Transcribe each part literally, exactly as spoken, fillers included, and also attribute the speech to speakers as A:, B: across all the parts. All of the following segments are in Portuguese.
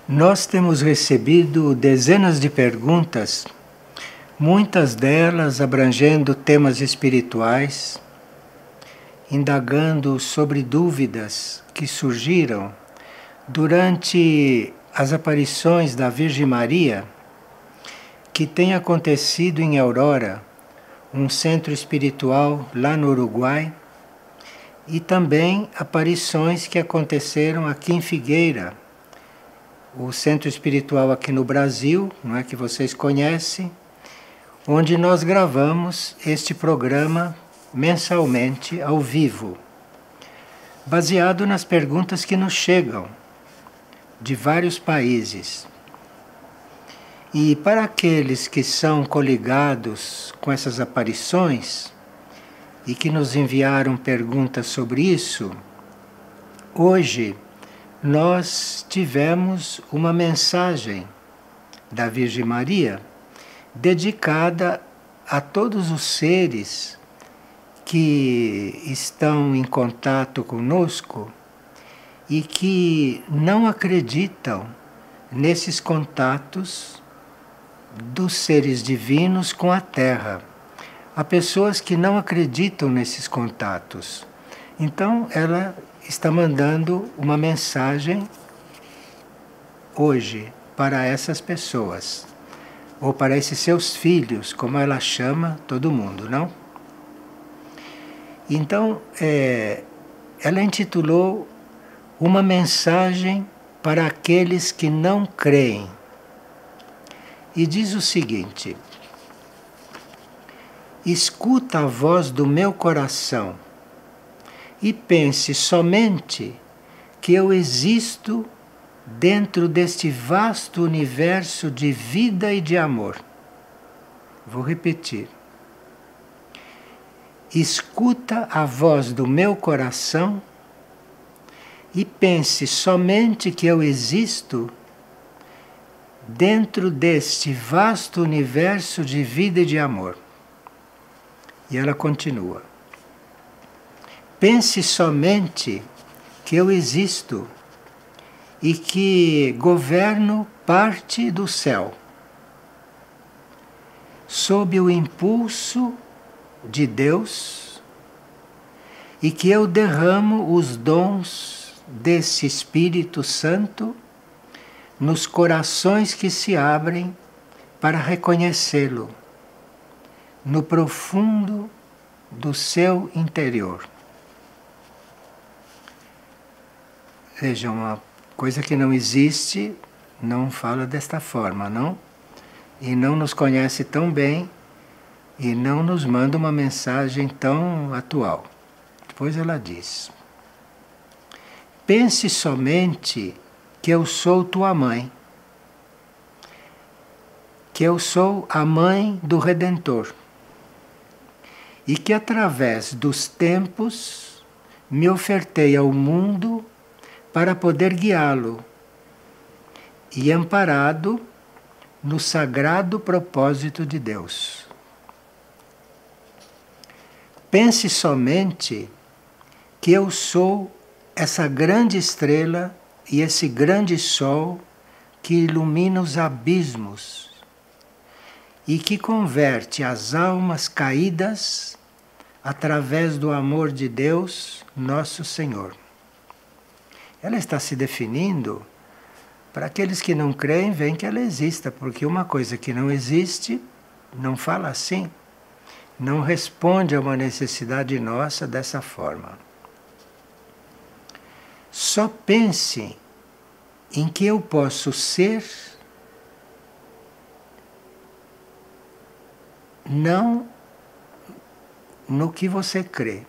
A: Nós temos recebido dezenas de perguntas, muitas delas abrangendo temas espirituais, indagando sobre dúvidas que surgiram durante as aparições da Virgem Maria, que tem acontecido em Aurora, um centro espiritual lá no Uruguai, e também aparições que aconteceram aqui em Figueira, o centro espiritual aqui no Brasil, não é, que vocês conhecem, onde nós gravamos este programa mensalmente ao vivo, baseado nas perguntas que nos chegam de vários países. E para aqueles que são coligados com essas aparições e que nos enviaram perguntas sobre isso, hoje nós tivemos uma mensagem da Virgem Maria dedicada a todos os seres que estão em contato conosco e que não acreditam nesses contatos dos seres divinos com a Terra. Há pessoas que não acreditam nesses contatos. Então ela está mandando uma mensagem hoje para essas pessoas, ou para esses seus filhos, como ela chama todo mundo, não? Então, é, ela intitulou uma mensagem para aqueles que não creem. E diz o seguinte: escuta a voz do meu coração e pense somente que eu existo dentro deste vasto universo de vida e de amor. Vou repetir. Escuta a voz do meu coração e pense somente que eu existo dentro deste vasto universo de vida e de amor. E ela continua. Pense somente que eu existo e que governo parte do céu, sob o impulso de Deus, e que eu derramo os dons desse Espírito Santo nos corações que se abrem para reconhecê-lo no profundo do seu interior. Veja, uma coisa que não existe não fala desta forma, não? E não nos conhece tão bem e não nos manda uma mensagem tão atual. Depois ela diz: pense somente que eu sou tua mãe, que eu sou a mãe do Redentor e que através dos tempos me ofertei ao mundo para poder guiá-lo, e amparado no sagrado propósito de Deus. Pense somente que eu sou essa grande estrela e esse grande sol que ilumina os abismos e que converte as almas caídas através do amor de Deus, nosso Senhor. Ela está se definindo para aqueles que não creem, veem que ela exista, porque uma coisa que não existe não fala assim, não responde a uma necessidade nossa dessa forma. Só pense em que eu posso ser, não no que você crê.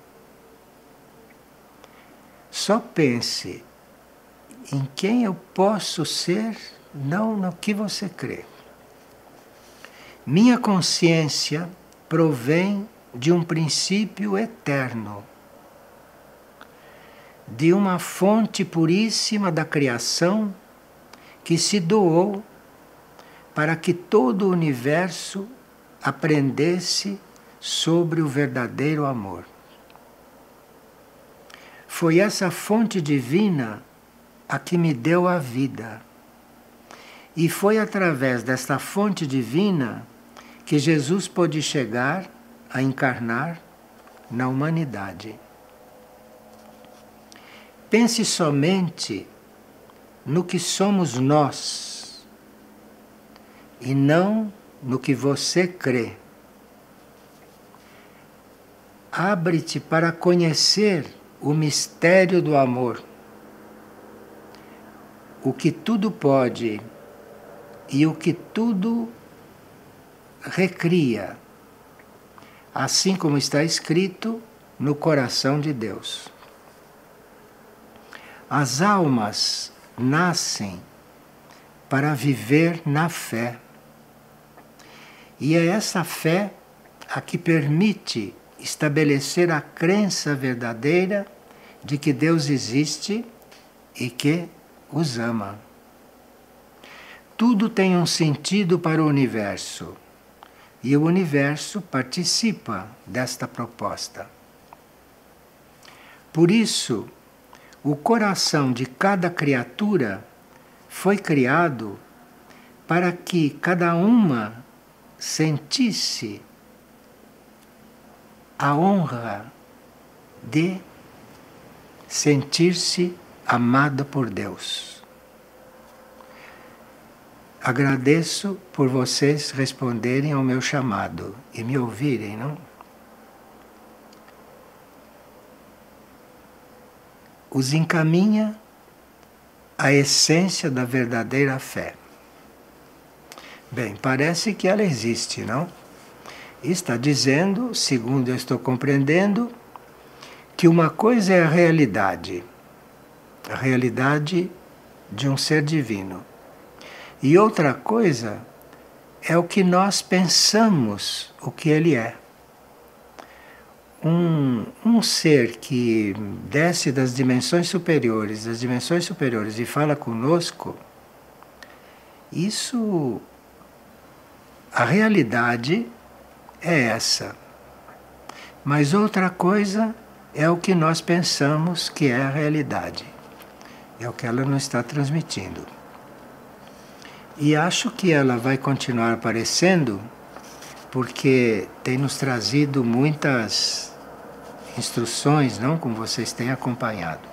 A: Só pense em quem eu posso ser, não no que você crê. Minha consciência provém de um princípio eterno, de uma fonte puríssima da criação que se doou para que todo o universo aprendesse sobre o verdadeiro amor. Foi essa fonte divina a que me deu a vida. E foi através desta fonte divina que Jesus pôde chegar a encarnar na humanidade. Pense somente no que somos nós e não no que você crê. Abre-te para conhecer o mistério do amor, o que tudo pode e o que tudo recria, assim como está escrito no coração de Deus. As almas nascem para viver na fé. E é essa fé a que permite estabelecer a crença verdadeira de que Deus existe e que os ama. Tudo tem um sentido para o universo, e o universo participa desta proposta. Por isso, o coração de cada criatura foi criado para que cada uma sentisse a honra de sentir-se amada por Deus. Agradeço por vocês responderem ao meu chamado e me ouvirem, não? Os encaminha à essência da verdadeira fé. Bem, parece que ela existe, não? Está dizendo, segundo eu estou compreendendo, que uma coisa é a realidade, a realidade de um ser divino. E outra coisa é o que nós pensamos o que ele é. Um, um ser que desce das dimensões superiores, das dimensões superiores e fala conosco, isso, a realidade é essa. Mas outra coisa é o que nós pensamos que é a realidade. É o que ela nos está transmitindo. E acho que ela vai continuar aparecendo porque tem nos trazido muitas instruções, não? Como vocês têm acompanhado.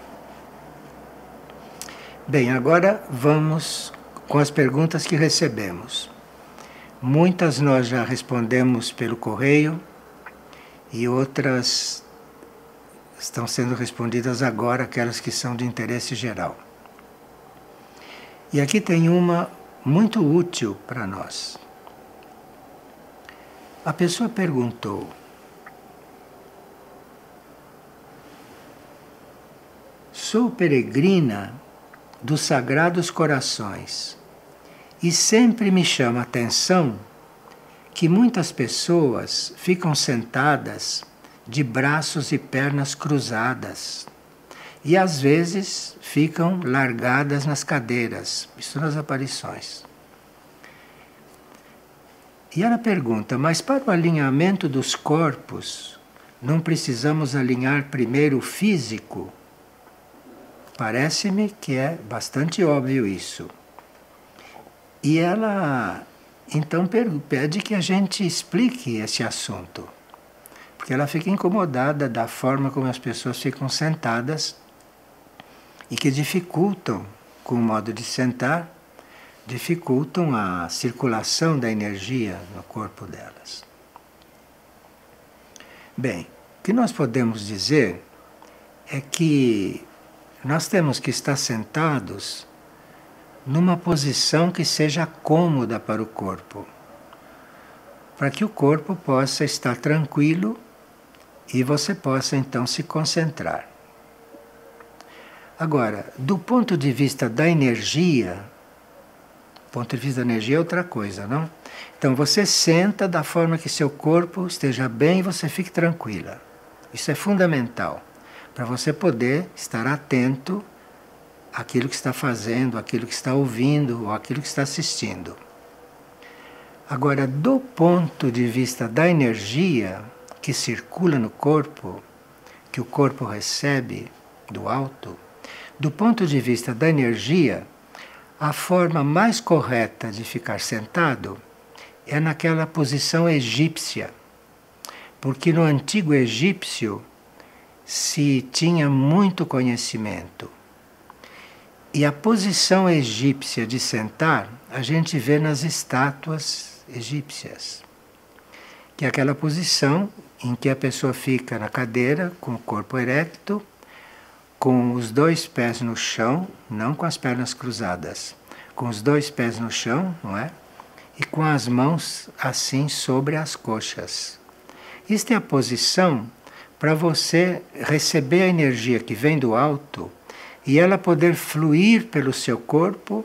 A: Bem, agora vamos com as perguntas que recebemos. Muitas nós já respondemos pelo correio e outras estão sendo respondidas agora, aquelas que são de interesse geral. E aqui tem uma muito útil para nós. A pessoa perguntou: sou peregrina dos Sagrados Corações e sempre me chama a atenção que muitas pessoas ficam sentadas de braços e pernas cruzadas e às vezes ficam largadas nas cadeiras, isso nas aparições. E ela pergunta: mas para o alinhamento dos corpos, não precisamos alinhar primeiro o físico? Parece-me que é bastante óbvio isso. E ela então pede que a gente explique esse assunto, porque ela fica incomodada da forma como as pessoas ficam sentadas e que dificultam, com o modo de sentar, dificultam a circulação da energia no corpo delas. Bem, o que nós podemos dizer é que nós temos que estar sentados numa posição que seja cômoda para o corpo, para que o corpo possa estar tranquilo e você possa então se concentrar. Agora, do ponto de vista da energia, do ponto de vista da energia é outra coisa, não? Então você senta da forma que seu corpo esteja bem e você fique tranquila. Isso é fundamental para você poder estar atento àquilo que está fazendo, àquilo que está ouvindo ou àquilo que está assistindo. Agora, do ponto de vista da energia que circula no corpo, que o corpo recebe do alto, do ponto de vista da energia, a forma mais correta de ficar sentado é naquela posição egípcia, porque no antigo egípcio se tinha muito conhecimento. E a posição egípcia de sentar, a gente vê nas estátuas egípcias, que é aquela posição em que a pessoa fica na cadeira, com o corpo erecto, com os dois pés no chão, não com as pernas cruzadas, com os dois pés no chão, não é? E com as mãos assim sobre as coxas. Isto é a posição para você receber a energia que vem do alto e ela poder fluir pelo seu corpo,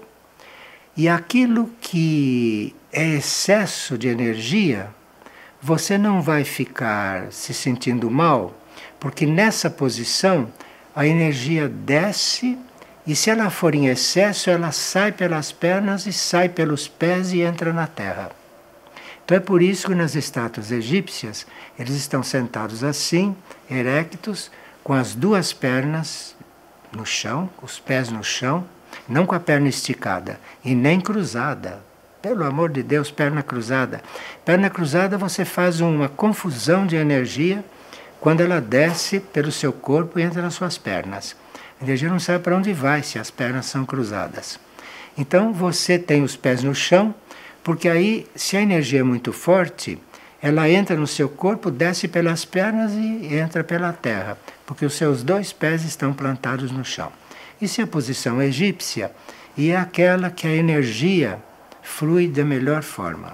A: e aquilo que é excesso de energia, você não vai ficar se sentindo mal, porque nessa posição a energia desce e se ela for em excesso, ela sai pelas pernas e sai pelos pés e entra na terra. Então é por isso que nas estátuas egípcias eles estão sentados assim, erectos, com as duas pernas no chão, os pés no chão, não com a perna esticada e nem cruzada. Pelo amor de Deus, perna cruzada. Perna cruzada você faz uma confusão de energia quando ela desce pelo seu corpo e entra nas suas pernas. A energia não sabe para onde vai se as pernas são cruzadas. Então você tem os pés no chão, porque aí, se a energia é muito forte, ela entra no seu corpo, desce pelas pernas e entra pela terra, porque os seus dois pés estão plantados no chão. Isso é a posição egípcia e é aquela que a energia flui da melhor forma.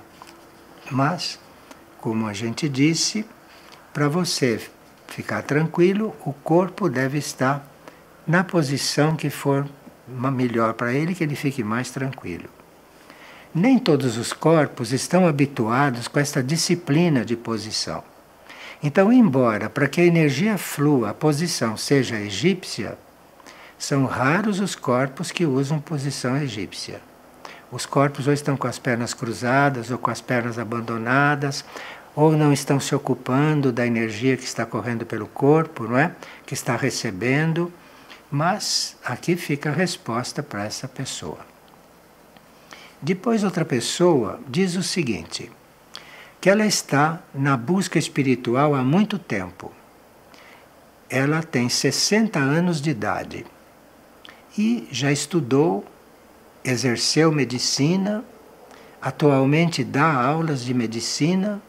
A: Mas, como a gente disse, para você ficar tranquilo, o corpo deve estar na posição que for melhor para ele, que ele fique mais tranquilo. Nem todos os corpos estão habituados com esta disciplina de posição. Então, embora para que a energia flua, a posição seja egípcia, são raros os corpos que usam posição egípcia. Os corpos ou estão com as pernas cruzadas, ou com as pernas abandonadas, ou não estão se ocupando da energia que está correndo pelo corpo, não é? Que está recebendo. Mas aqui fica a resposta para essa pessoa. Depois outra pessoa diz o seguinte, que ela está na busca espiritual há muito tempo. Ela tem sessenta anos de idade e já estudou, exerceu medicina, atualmente dá aulas de medicina,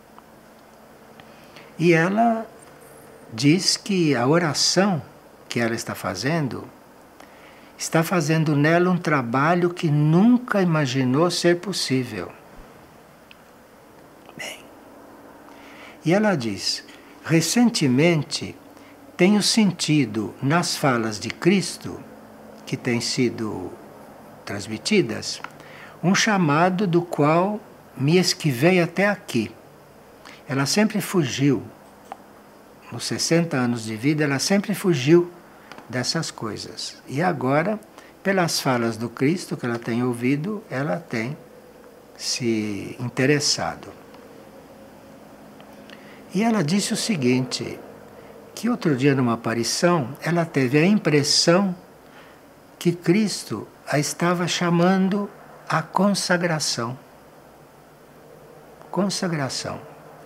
A: e ela diz que a oração que ela está fazendo está fazendo nela um trabalho que nunca imaginou ser possível. Bem, e ela diz, recentemente tenho sentido nas falas de Cristo, que têm sido transmitidas, um chamado do qual me esquivei até aqui. Ela sempre fugiu, nos sessenta anos de vida, ela sempre fugiu dessas coisas. E agora, pelas falas do Cristo que ela tem ouvido, ela tem se interessado. E ela disse o seguinte, que outro dia numa aparição, ela teve a impressão que Cristo a estava chamando à consagração. Consagração.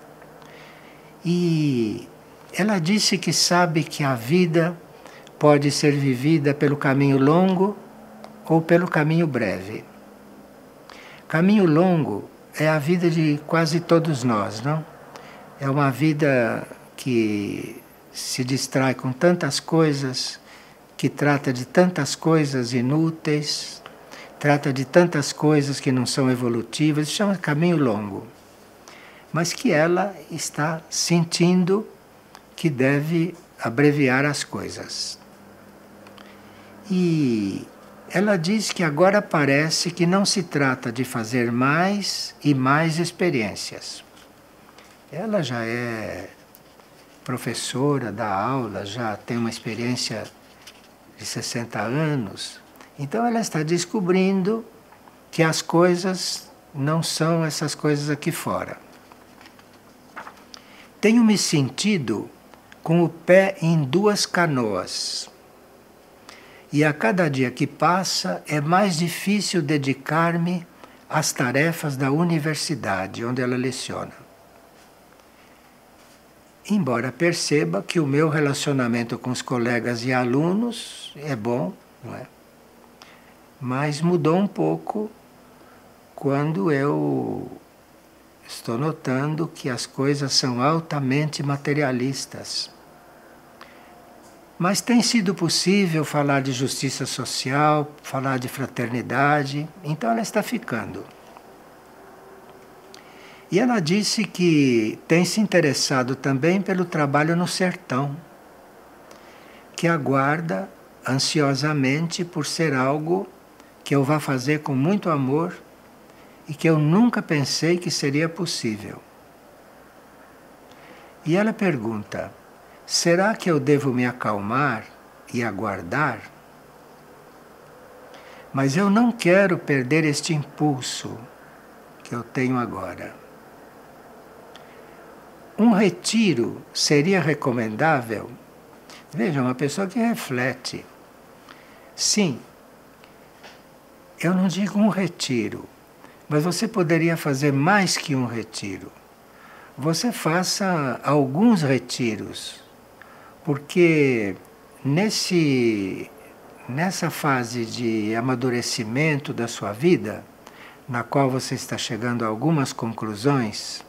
A: E ela disse que sabe que a vida pode ser vivida pelo caminho longo ou pelo caminho breve. Caminho longo é a vida de quase todos nós, não? É uma vida que se distrai com tantas coisas, que trata de tantas coisas inúteis, trata de tantas coisas que não são evolutivas, isso chama caminho longo. Mas que ela está sentindo que deve abreviar as coisas. E ela diz que agora parece que não se trata de fazer mais e mais experiências. Ela já é professora, dá aula, já tem uma experiência de sessenta anos. Então ela está descobrindo que as coisas não são essas coisas aqui fora. Tenho me sentido com o pé em duas canoas. E a cada dia que passa é mais difícil dedicar-me às tarefas da universidade, onde ela leciona. Embora perceba que o meu relacionamento com os colegas e alunos é bom, não é? Mas mudou um pouco quando eu estou notando que as coisas são altamente materialistas. Mas tem sido possível falar de justiça social, falar de fraternidade, então ela está ficando. E ela disse que tem se interessado também pelo trabalho no sertão, que aguarda ansiosamente por ser algo que eu vá fazer com muito amor e que eu nunca pensei que seria possível. E ela pergunta: será que eu devo me acalmar e aguardar? Mas eu não quero perder este impulso que eu tenho agora. Um retiro seria recomendável? Veja, uma pessoa que reflete. Sim, eu não digo um retiro, mas você poderia fazer mais que um retiro. Você faça alguns retiros, porque nesse, nessa fase de amadurecimento da sua vida, na qual você está chegando a algumas conclusões,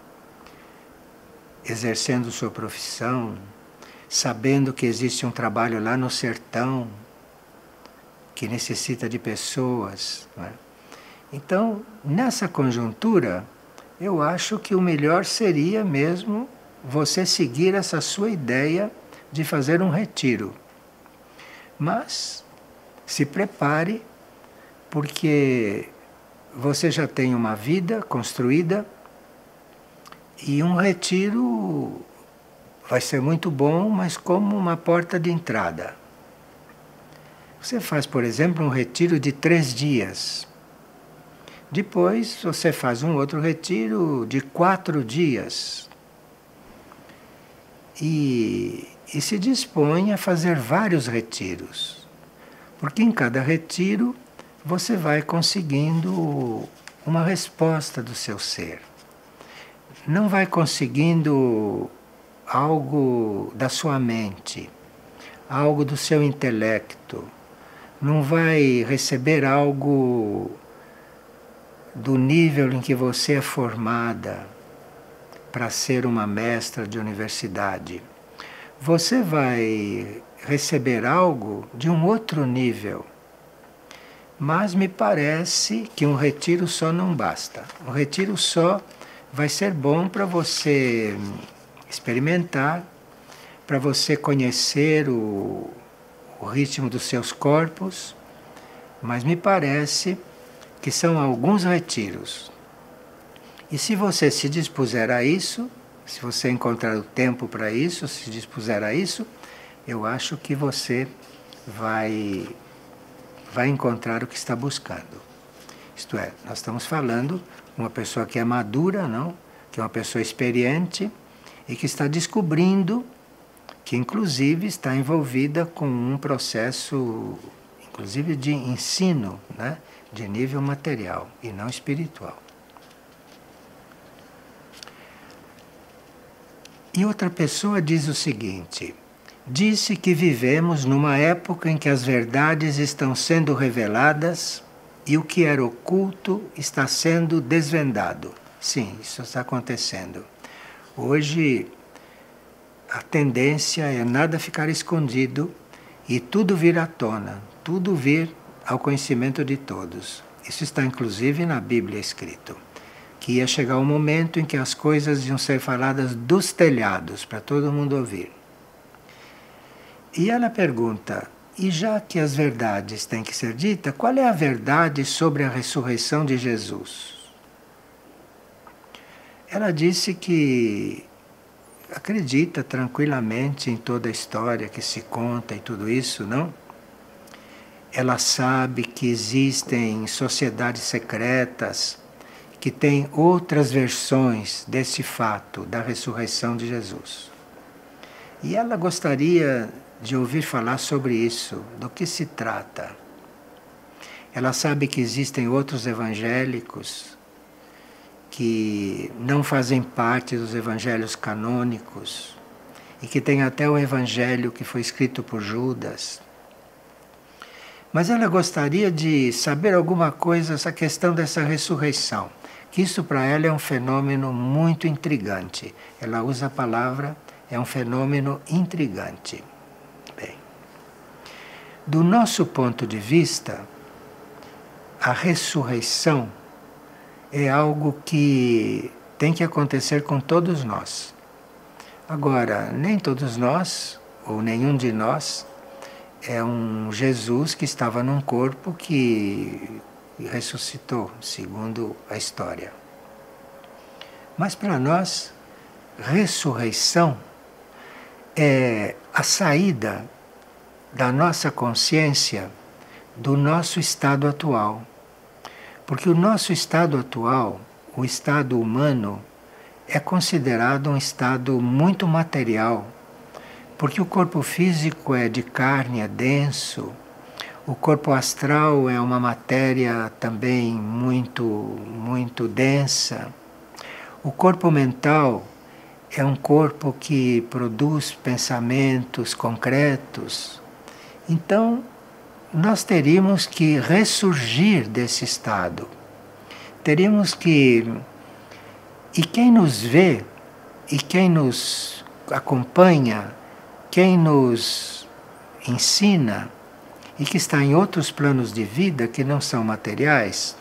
A: exercendo sua profissão, sabendo que existe um trabalho lá no sertão, que necessita de pessoas, não é? Então, nessa conjuntura, eu acho que o melhor seria mesmo você seguir essa sua ideia de fazer um retiro. Mas se prepare, porque você já tem uma vida construída e um retiro vai ser muito bom, mas como uma porta de entrada. Você faz, por exemplo, um retiro de três dias. Depois você faz um outro retiro de quatro dias. E, e se dispõe a fazer vários retiros. Porque em cada retiro você vai conseguindo uma resposta do seu ser. Não vai conseguindo algo da sua mente, algo do seu intelecto. Não vai receber algo do nível em que você é formada para ser uma mestra de universidade. Você vai receber algo de um outro nível. Mas me parece que um retiro só não basta. Um retiro só vai ser bom para você experimentar, para você conhecer o, o ritmo dos seus corpos, mas me parece que são alguns retiros. E se você se dispuser a isso, se você encontrar o tempo para isso, se dispuser a isso, eu acho que você vai, vai encontrar o que está buscando. Isto é, nós estamos falando de uma pessoa que é madura, não? Que é uma pessoa experiente e que está descobrindo que, inclusive, está envolvida com um processo, inclusive, de ensino, né? De nível material e não espiritual. E outra pessoa diz o seguinte: disse que vivemos numa época em que as verdades estão sendo reveladas e o que era oculto está sendo desvendado. Sim, isso está acontecendo. Hoje a tendência é nada ficar escondido e tudo vir à tona, tudo vir ao conhecimento de todos. Isso está inclusive na Bíblia escrito. Que ia chegar um momento em que as coisas iam ser faladas dos telhados, para todo mundo ouvir. E ela pergunta: e já que as verdades têm que ser ditas, qual é a verdade sobre a ressurreição de Jesus? Ela disse que acredita tranquilamente em toda a história que se conta e tudo isso, não? Ela sabe que existem sociedades secretas que têm outras versões desse fato da ressurreição de Jesus. E ela gostaria de ouvir falar sobre isso, do que se trata. Ela sabe que existem outros evangélicos que não fazem parte dos evangelhos canônicos e que tem até o evangelho que foi escrito por Judas. Mas ela gostaria de saber alguma coisa, essa questão dessa ressurreição, que isso para ela é um fenômeno muito intrigante. Ela usa a palavra, é um fenômeno intrigante. Bem, do nosso ponto de vista, a ressurreição é algo que tem que acontecer com todos nós. Agora, nem todos nós, ou nenhum de nós, é um Jesus que estava num corpo que ressuscitou, segundo a história. Mas para nós, ressurreição é a saída da nossa consciência do nosso estado atual. Porque o nosso estado atual, o estado humano, é considerado um estado muito material. Porque o corpo físico é de carne, é denso. O corpo astral é uma matéria também muito, muito densa. O corpo mental é um corpo que produz pensamentos concretos. Então, nós teríamos que ressurgir desse estado. Teríamos que... E quem nos vê, e quem nos acompanha, quem nos ensina, e que está em outros planos de vida que não são materiais,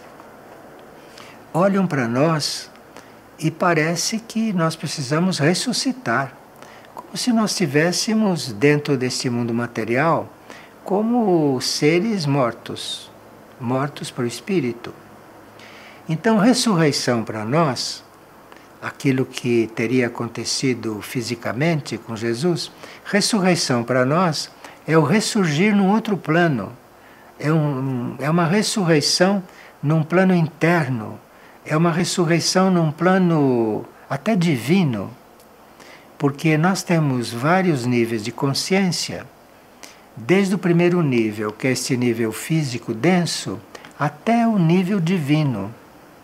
A: olham para nós e parece que nós precisamos ressuscitar, como se nós estivéssemos dentro deste mundo material como seres mortos, mortos para o espírito. Então, ressurreição para nós, aquilo que teria acontecido fisicamente com Jesus, ressurreição para nós é o ressurgir num outro plano. É, um, é uma ressurreição num plano interno. É uma ressurreição num plano até divino. Porque nós temos vários níveis de consciência. Desde o primeiro nível, que é este nível físico denso, até o nível divino.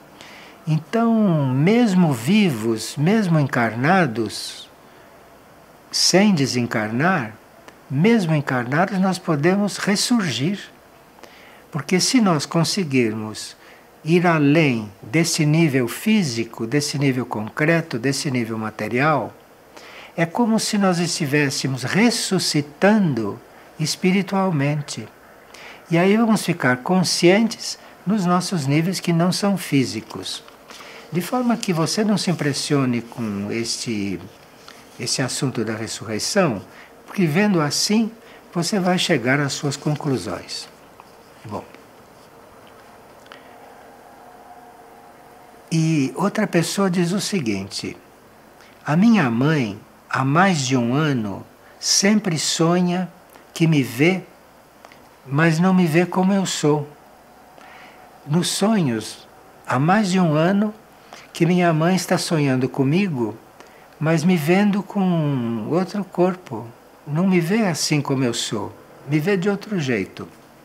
A: Então, mesmo vivos, mesmo encarnados, sem desencarnar, mesmo encarnados, nós podemos ressurgir. Porque se nós conseguirmos ir além desse nível físico, desse nível concreto, desse nível material, é como se nós estivéssemos ressuscitando espiritualmente. E aí vamos ficar conscientes nos nossos níveis que não são físicos. De forma que você não se impressione com este, esse assunto da ressurreição, porque vendo assim, você vai chegar às suas conclusões. Bom. E outra pessoa diz o seguinte: a minha mãe, há mais de um ano, sempre sonha que me vê, mas não me vê como eu sou. Nos sonhos, há mais de um ano, que minha mãe está sonhando comigo, mas me vendo com outro corpo. Não me vê assim como eu sou, me vê de outro jeito.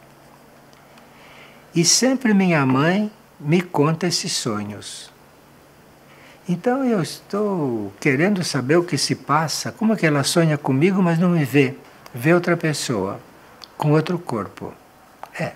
A: E sempre minha mãe me conta esses sonhos. Então eu estou querendo saber o que se passa, como é que ela sonha comigo, mas não me vê, vê outra pessoa, com outro corpo. É.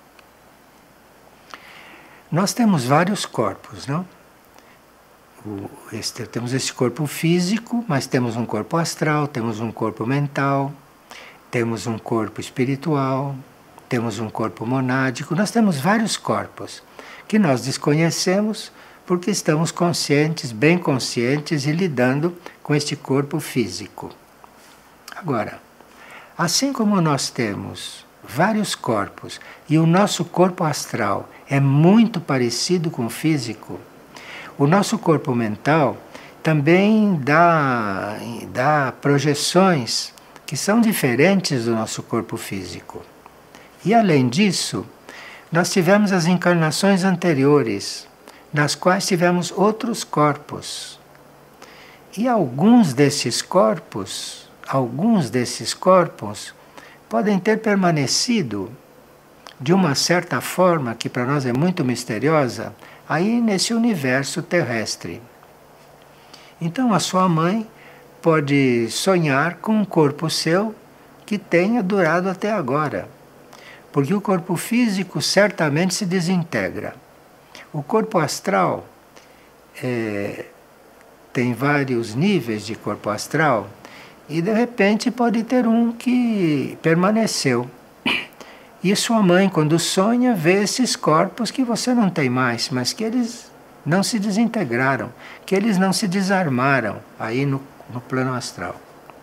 A: Nós temos vários corpos, não? O, este, temos esse corpo físico, mas temos um corpo astral, temos um corpo mental, temos um corpo espiritual, temos um corpo monádico. Nós temos vários corpos que nós desconhecemos porque estamos conscientes, bem conscientes e lidando com este corpo físico. Agora, assim como nós temos vários corpos e o nosso corpo astral é muito parecido com o físico, o nosso corpo mental também dá, dá projeções que são diferentes do nosso corpo físico. E além disso, nós tivemos as encarnações anteriores, nas quais tivemos outros corpos. E alguns desses corpos, alguns desses corpos podem ter permanecido de uma certa forma que para nós é muito misteriosa, aí nesse universo terrestre. Então a sua mãe pode sonhar com um corpo seu que tenha durado até agora, porque o corpo físico certamente se desintegra. O corpo astral é, tem vários níveis de corpo astral e de repente pode ter um que permaneceu. E sua mãe, quando sonha, vê esses corpos que você não tem mais, mas que eles não se desintegraram, que eles não se desarmaram aí no, no plano astral.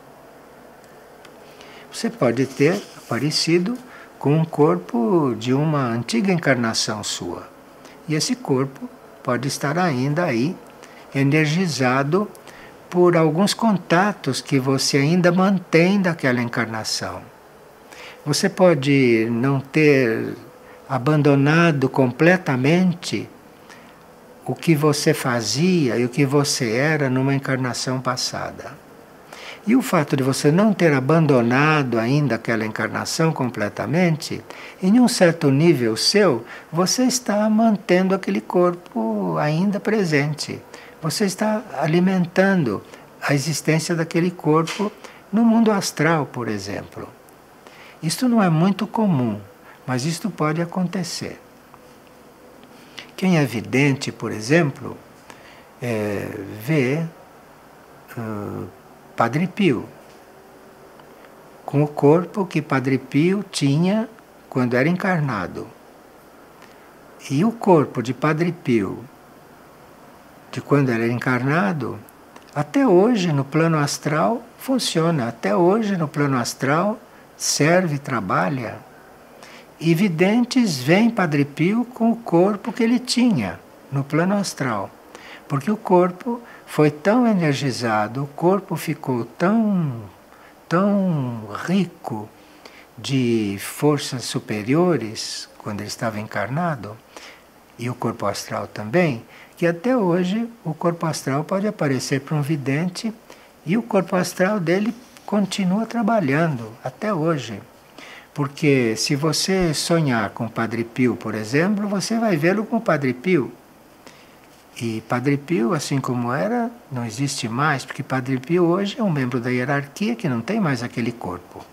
A: Você pode ter aparecido com um corpo de uma antiga encarnação sua. E esse corpo pode estar ainda aí, energizado por alguns contatos que você ainda mantém daquela encarnação. Você pode não ter abandonado completamente o que você fazia e o que você era numa encarnação passada. E o fato de você não ter abandonado ainda aquela encarnação completamente, em um certo nível seu, você está mantendo aquele corpo ainda presente. Você está alimentando a existência daquele corpo no mundo astral, por exemplo. Isto não é muito comum, mas isto pode acontecer. Quem é vidente, por exemplo, é, vê uh, Padre Pio, com o corpo que Padre Pio tinha quando era encarnado. E o corpo de Padre Pio, de quando era encarnado, até hoje no plano astral funciona, até hoje no plano astral serve, trabalha. E videntes veem Padre Pio com o corpo que ele tinha no plano astral, porque o corpo foi tão energizado, o corpo ficou tão, tão rico de forças superiores quando ele estava encarnado, e o corpo astral também, que até hoje o corpo astral pode aparecer para um vidente e o corpo astral dele continua trabalhando até hoje. Porque se você sonhar com Padre Pio, por exemplo, você vai vê-lo com Padre Pio. E Padre Pio, assim como era, não existe mais, porque Padre Pio hoje é um membro da hierarquia que não tem mais aquele corpo.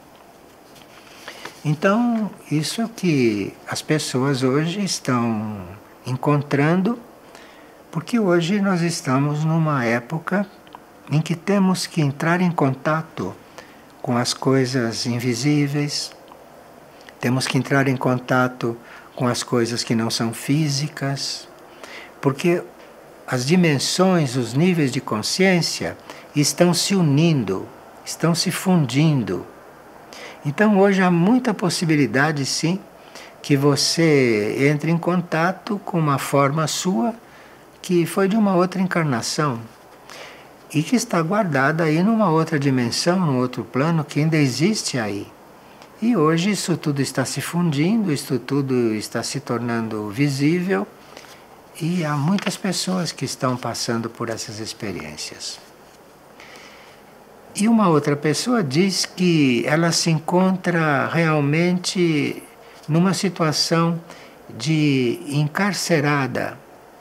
A: Então, isso é o que as pessoas hoje estão encontrando, porque hoje nós estamos numa época em que temos que entrar em contato com as coisas invisíveis, temos que entrar em contato com as coisas que não são físicas, porque as dimensões, os níveis de consciência estão se unindo, estão se fundindo. Então hoje há muita possibilidade, sim, que você entre em contato com uma forma sua que foi de uma outra encarnação e que está guardada aí numa outra dimensão, num outro plano que ainda existe aí. E hoje isso tudo está se fundindo, isso tudo está se tornando visível e há muitas pessoas que estão passando por essas experiências. E uma outra pessoa diz que ela se encontra realmente numa situação de encarcerada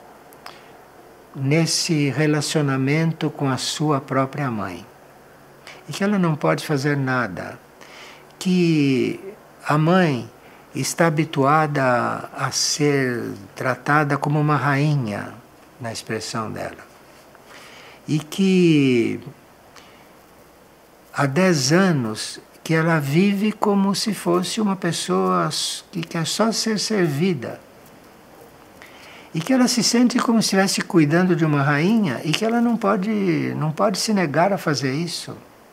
A: nesse relacionamento com a sua própria mãe. E que ela não pode fazer nada. Que a mãe está habituada a ser tratada como uma rainha, na expressão dela. E que há dez anos que ela vive como se fosse uma pessoa que quer só ser servida. E que ela se sente como se estivesse cuidando de uma rainha e que ela não pode, não pode se negar a fazer isso.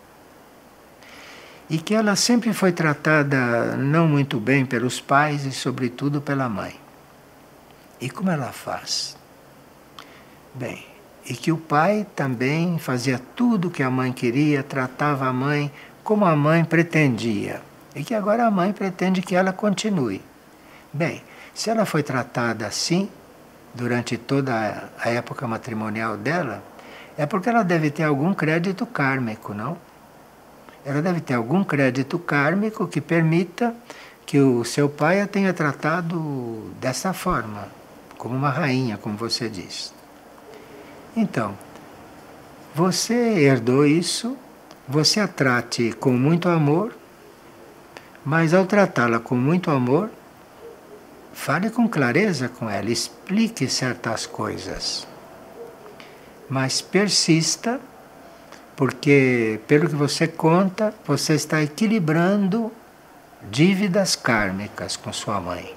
A: E que ela sempre foi tratada não muito bem pelos pais e sobretudo pela mãe. E como ela faz? Bem, e que o pai também fazia tudo o que a mãe queria, tratava a mãe como a mãe pretendia. E que agora a mãe pretende que ela continue. Bem, se ela foi tratada assim durante toda a época matrimonial dela, é porque ela deve ter algum crédito kármico, não? Ela deve ter algum crédito kármico que permita que o seu pai a tenha tratado dessa forma, como uma rainha, como você diz. Então, você herdou isso, você a trate com muito amor, mas ao tratá-la com muito amor, fale com clareza com ela, explique certas coisas. Mas persista, porque, pelo que você conta, você está equilibrando dívidas kármicas com sua mãe.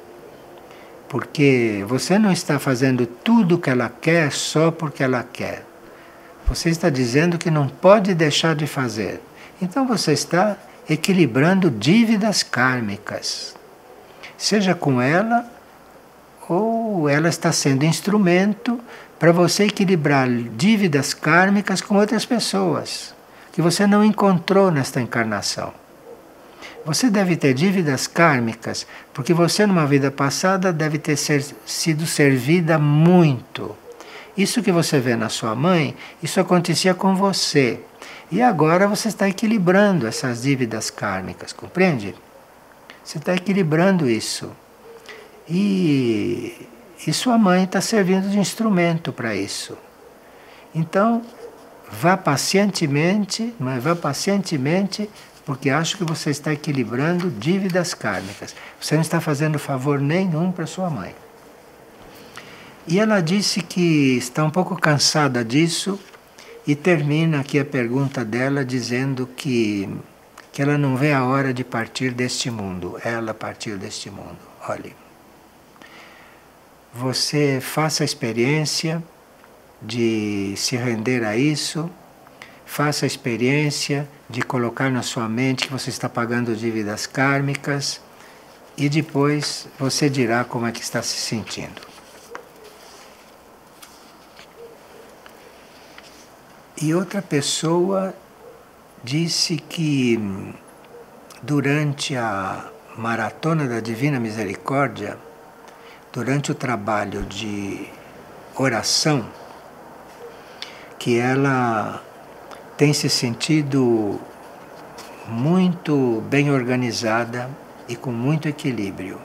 A: Porque você não está fazendo tudo o que ela quer só porque ela quer. Você está dizendo que não pode deixar de fazer. Então você está equilibrando dívidas kármicas. Seja com ela, ou ela está sendo instrumento para você equilibrar dívidas kármicas com outras pessoas, que você não encontrou nesta encarnação. Você deve ter dívidas kármicas, porque você numa vida passada deve ter ser, sido servida muito. Isso que você vê na sua mãe, isso acontecia com você. E agora você está equilibrando essas dívidas kármicas, compreende? Você está equilibrando isso. E, e sua mãe está servindo de instrumento para isso. Então, vá pacientemente, mas vá pacientemente, porque acho que você está equilibrando dívidas kármicas. Você não está fazendo favor nenhum para sua mãe. E ela disse que está um pouco cansada disso e termina aqui a pergunta dela dizendo que, que ela não vê a hora de partir deste mundo. Ela partir deste mundo. Olhe, você faça a experiência de se render a isso, faça a experiência de colocar na sua mente que você está pagando dívidas kármicas e depois você dirá como é que está se sentindo. E outra pessoa disse que durante a Maratona da Divina Misericórdia, durante o trabalho de oração, que ela tem se sentido muito bem organizada e com muito equilíbrio.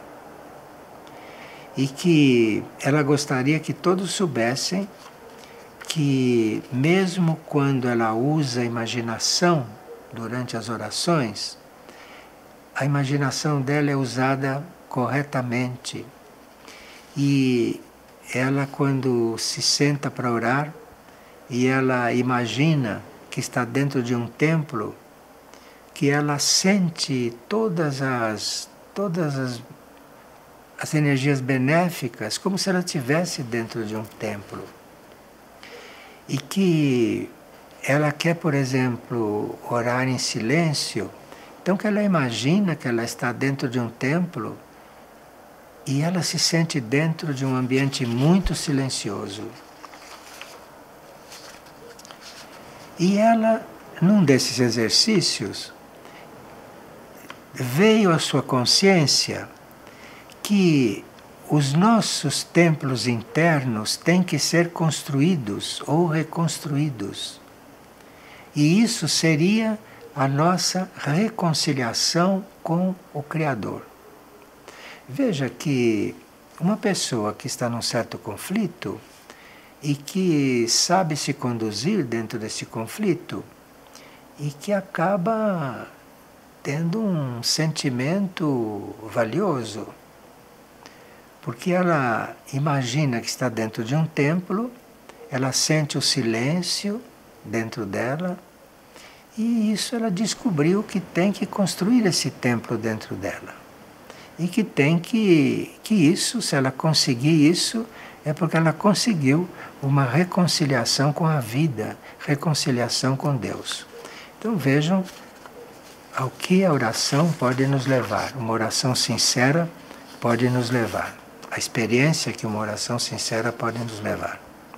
A: E que ela gostaria que todos soubessem que mesmo quando ela usa a imaginação durante as orações, a imaginação dela é usada corretamente. E ela, quando se senta para orar, e ela imagina que está dentro de um templo, que ela sente todas as, todas as, as energias benéficas como se ela estivesse dentro de um templo. E que ela quer, por exemplo, orar em silêncio, então que ela imagina que ela está dentro de um templo e ela se sente dentro de um ambiente muito silencioso. E ela, num desses exercícios, veio à sua consciência que os nossos templos internos têm que ser construídos ou reconstruídos. E isso seria a nossa reconciliação com o Criador. Veja que uma pessoa que está num certo conflito e que sabe se conduzir dentro desse conflito e que acaba tendo um sentimento valioso, porque ela imagina que está dentro de um templo, ela sente o silêncio dentro dela e isso ela descobriu que tem que construir esse templo dentro dela. E que tem que, que isso, se ela conseguir isso, é porque ela conseguiu uma reconciliação com a vida, reconciliação com Deus. Então vejam ao que a oração pode nos levar. Uma oração sincera pode nos levar. A experiência que uma oração sincera pode nos levar.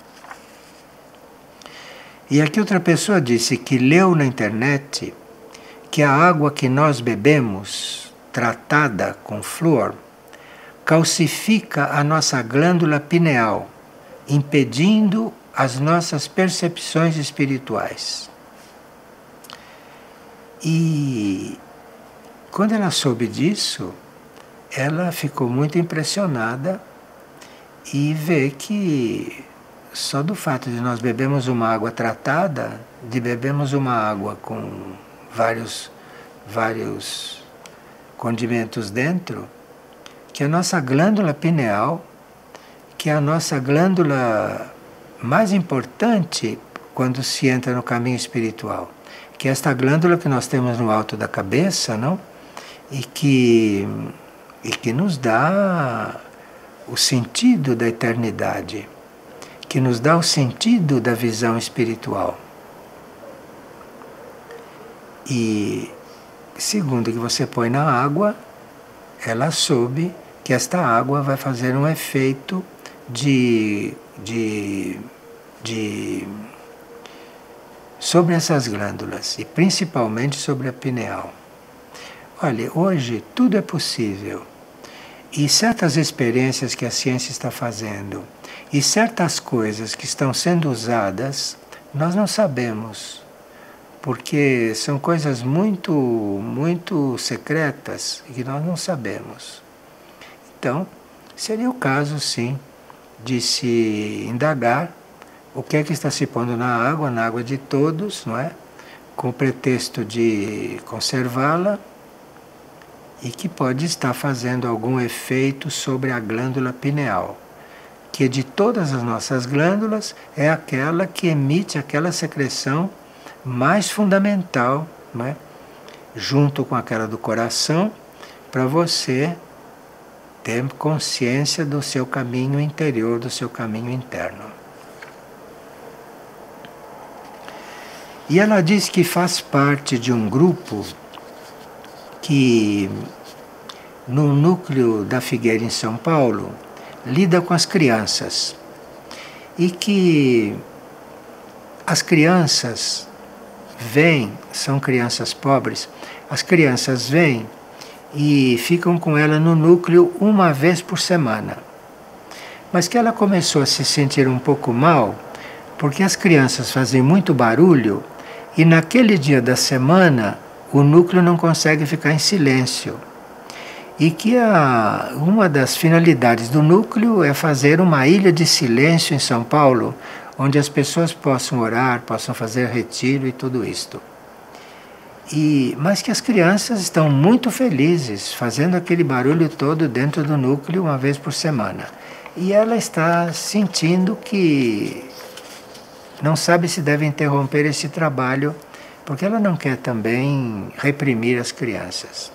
A: E aqui outra pessoa disse que leu na internet que a água que nós bebemos, tratada com flúor, calcifica a nossa glândula pineal, impedindo as nossas percepções espirituais. E quando ela soube disso, ela ficou muito impressionada e vê que só do fato de nós bebermos uma água tratada, de bebermos uma água com vários, vários condimentos dentro, que a nossa glândula pineal, que é a nossa glândula mais importante quando se entra no caminho espiritual, que é esta glândula que nós temos no alto da cabeça, não? E que, e que nos dá o sentido da eternidade, que nos dá o sentido da visão espiritual. E segundo que você põe na água, ela soube que esta água vai fazer um efeito de, de, de sobre essas glândulas, e principalmente sobre a pineal. Olha, hoje tudo é possível. E certas experiências que a ciência está fazendo, e certas coisas que estão sendo usadas, nós não sabemos. Porque são coisas muito, muito secretas e que nós não sabemos. Então, seria o caso, sim, de se indagar o que é que está se pondo na água, na água de todos, não é? Com o pretexto de conservá-la e que pode estar fazendo algum efeito sobre a glândula pineal, que de todas as nossas glândulas é aquela que emite aquela secreção mais fundamental, não é? Junto com aquela do coração, para você ter consciência do seu caminho interior, do seu caminho interno. E ela diz que faz parte de um grupo que, no núcleo da Figueira em São Paulo, lida com as crianças. E que as crianças vêm, são crianças pobres, as crianças vêm e ficam com ela no núcleo uma vez por semana. Mas que ela começou a se sentir um pouco mal, porque as crianças fazem muito barulho e naquele dia da semana o núcleo não consegue ficar em silêncio. E que a, uma das finalidades do núcleo é fazer uma ilha de silêncio em São Paulo, onde as pessoas possam orar, possam fazer retiro e tudo isto. E, mas que as crianças estão muito felizes, fazendo aquele barulho todo dentro do núcleo uma vez por semana. E ela está sentindo que não sabe se deve interromper esse trabalho, porque ela não quer também reprimir as crianças.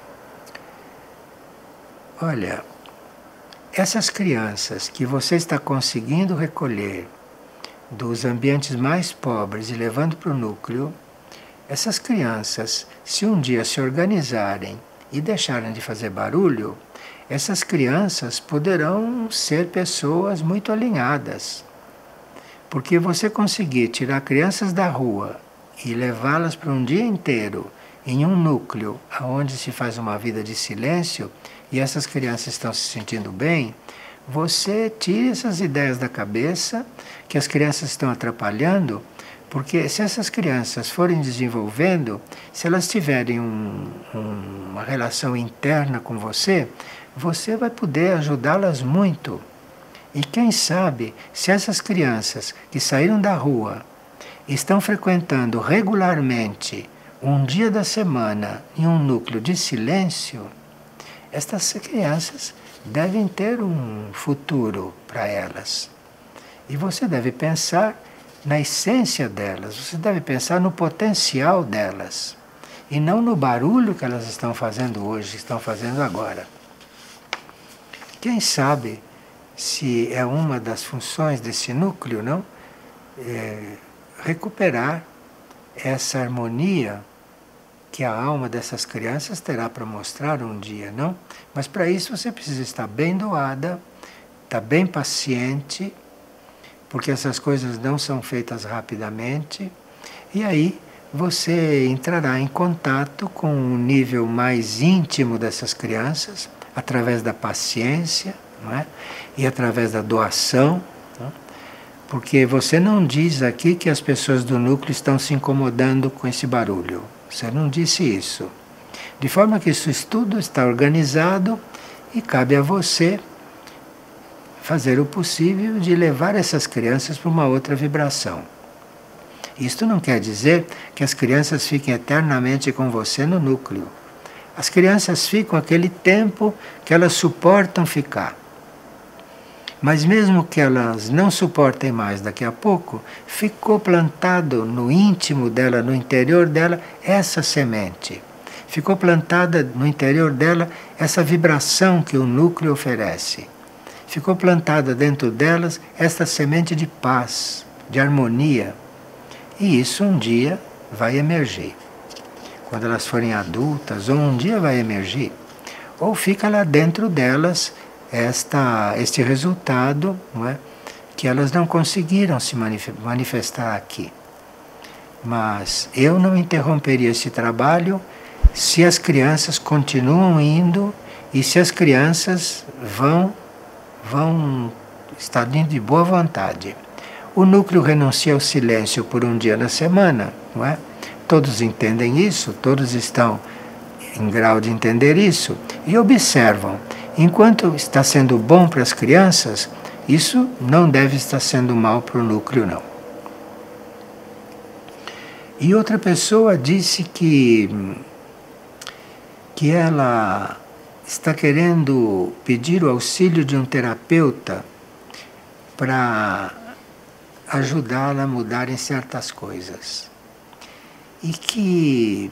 A: Olha, essas crianças que você está conseguindo recolher dos ambientes mais pobres e levando para o núcleo, essas crianças, se um dia se organizarem e deixarem de fazer barulho, essas crianças poderão ser pessoas muito alinhadas. Porque você conseguir tirar crianças da rua e levá-las para um dia inteiro em um núcleo onde se faz uma vida de silêncio e essas crianças estão se sentindo bem, você tira essas ideias da cabeça que as crianças estão atrapalhando, porque se essas crianças forem desenvolvendo, se elas tiverem um, um, uma relação interna com você, você vai poder ajudá-las muito. E quem sabe, se essas crianças que saíram da rua estão frequentando regularmente um dia da semana em um núcleo de silêncio, estas crianças devem ter um futuro para elas. E você deve pensar na essência delas, você deve pensar no potencial delas, e não no barulho que elas estão fazendo hoje, estão fazendo agora. Quem sabe se é uma das funções desse núcleo, não? É recuperar essa harmonia que a alma dessas crianças terá para mostrar um dia, não? Mas para isso você precisa estar bem doada, estar bem paciente, porque essas coisas não são feitas rapidamente, e aí você entrará em contato com um nível mais íntimo dessas crianças, através da paciência, não é? E através da doação, não? Porque você não diz aqui que as pessoas do núcleo estão se incomodando com esse barulho. Você não disse isso. De forma que isso tudo está organizado e cabe a você fazer o possível de levar essas crianças para uma outra vibração. Isto não quer dizer que as crianças fiquem eternamente com você no núcleo. As crianças ficam aquele tempo que elas suportam ficar. Mas mesmo que elas não suportem mais daqui a pouco, ficou plantado no íntimo dela, no interior dela, essa semente. Ficou plantada no interior dela essa vibração que o núcleo oferece. Ficou plantada dentro delas esta semente de paz, de harmonia. E isso um dia vai emergir. Quando elas forem adultas, ou um dia vai emergir. Ou fica lá dentro delas esta, este resultado, não é? Que elas não conseguiram se manifestar aqui. Mas eu não interromperia esse trabalho se as crianças continuam indo e se as crianças vão, vão estar indo de boa vontade. O núcleo renuncia ao silêncio por um dia na semana, não é? Todos entendem isso, todos estão em grau de entender isso e observam. Enquanto está sendo bom para as crianças, isso não deve estar sendo mal para o núcleo, não. E outra pessoa disse que, que ela está querendo pedir o auxílio de um terapeuta para ajudá-la a mudar em certas coisas. E que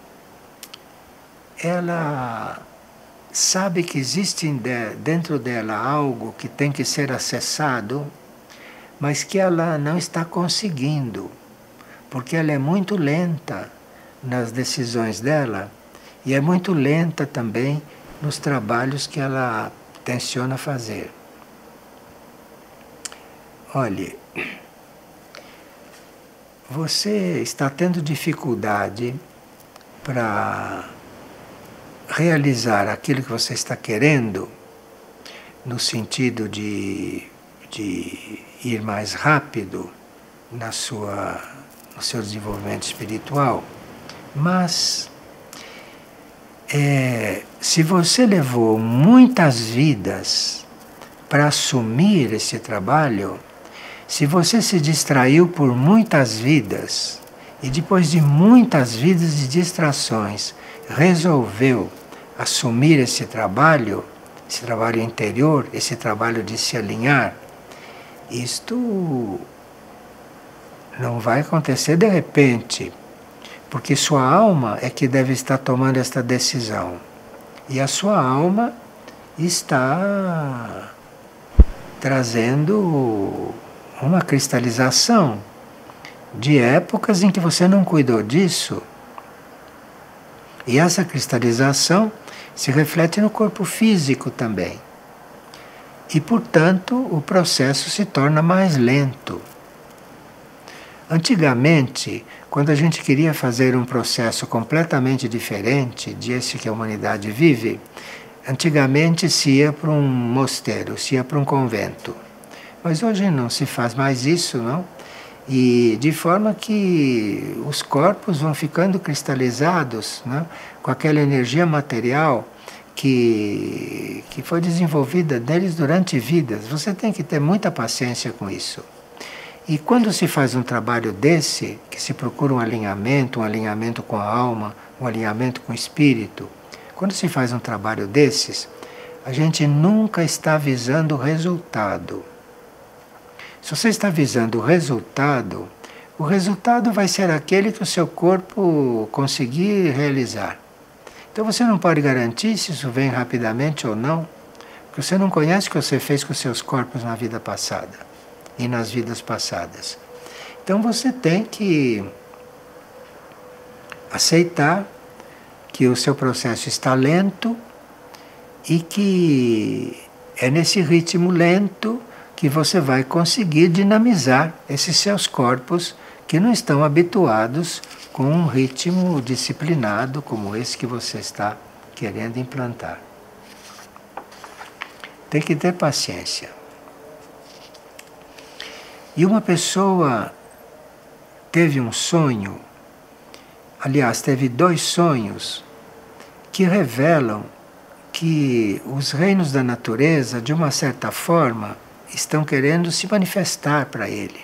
A: ela sabe que existe dentro dela algo que tem que ser acessado, mas que ela não está conseguindo, porque ela é muito lenta nas decisões dela e é muito lenta também nos trabalhos que ela tenciona fazer. Olhe, você está tendo dificuldade para realizar aquilo que você está querendo, no sentido de, de ir mais rápido na sua, no seu desenvolvimento espiritual, mas é, se você levou muitas vidas para assumir esse trabalho, se você se distraiu por muitas vidas e depois de muitas vidas de distrações resolveu assumir esse trabalho, esse trabalho interior, esse trabalho de se alinhar, isto não vai acontecer de repente, porque sua alma é que deve estar tomando esta decisão. E a sua alma está trazendo uma cristalização de épocas em que você não cuidou disso. E essa cristalização se reflete no corpo físico também. E, portanto, o processo se torna mais lento. Antigamente, quando a gente queria fazer um processo completamente diferente desse que a humanidade vive, antigamente se ia para um mosteiro, se ia para um convento. Mas hoje não se faz mais isso, não? E de forma que os corpos vão ficando cristalizados, né, com aquela energia material que, que foi desenvolvida neles durante vidas. Você tem que ter muita paciência com isso. E quando se faz um trabalho desse, que se procura um alinhamento, um alinhamento com a alma, um alinhamento com o espírito, quando se faz um trabalho desses, a gente nunca está visando o resultado. Se você está visando o resultado, o resultado vai ser aquele que o seu corpo conseguir realizar. Então você não pode garantir se isso vem rapidamente ou não, porque você não conhece o que você fez com os seus corpos na vida passada e nas vidas passadas. Então você tem que aceitar que o seu processo está lento e que é nesse ritmo lento que você vai conseguir dinamizar esses seus corpos que não estão habituados com um ritmo disciplinado como esse que você está querendo implantar. Tem que ter paciência. E uma pessoa teve um sonho aliás, teve dois sonhos que revelam que os reinos da natureza, de uma certa forma, estão querendo se manifestar para ele.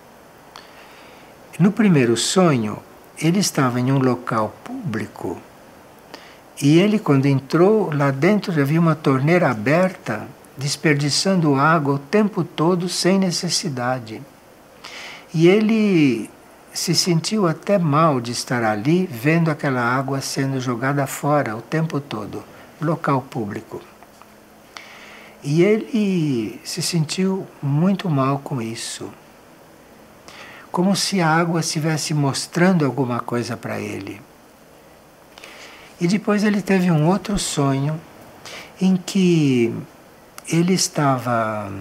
A: No primeiro sonho, ele estava em um local público e ele, quando entrou, lá dentro havia uma torneira aberta, desperdiçando água o tempo todo sem necessidade. E ele se sentiu até mal de estar ali, vendo aquela água sendo jogada fora o tempo todo, local público. E ele se sentiu muito mal com isso. Como se a água estivesse mostrando alguma coisa para ele. E depois ele teve um outro sonho em que ele estava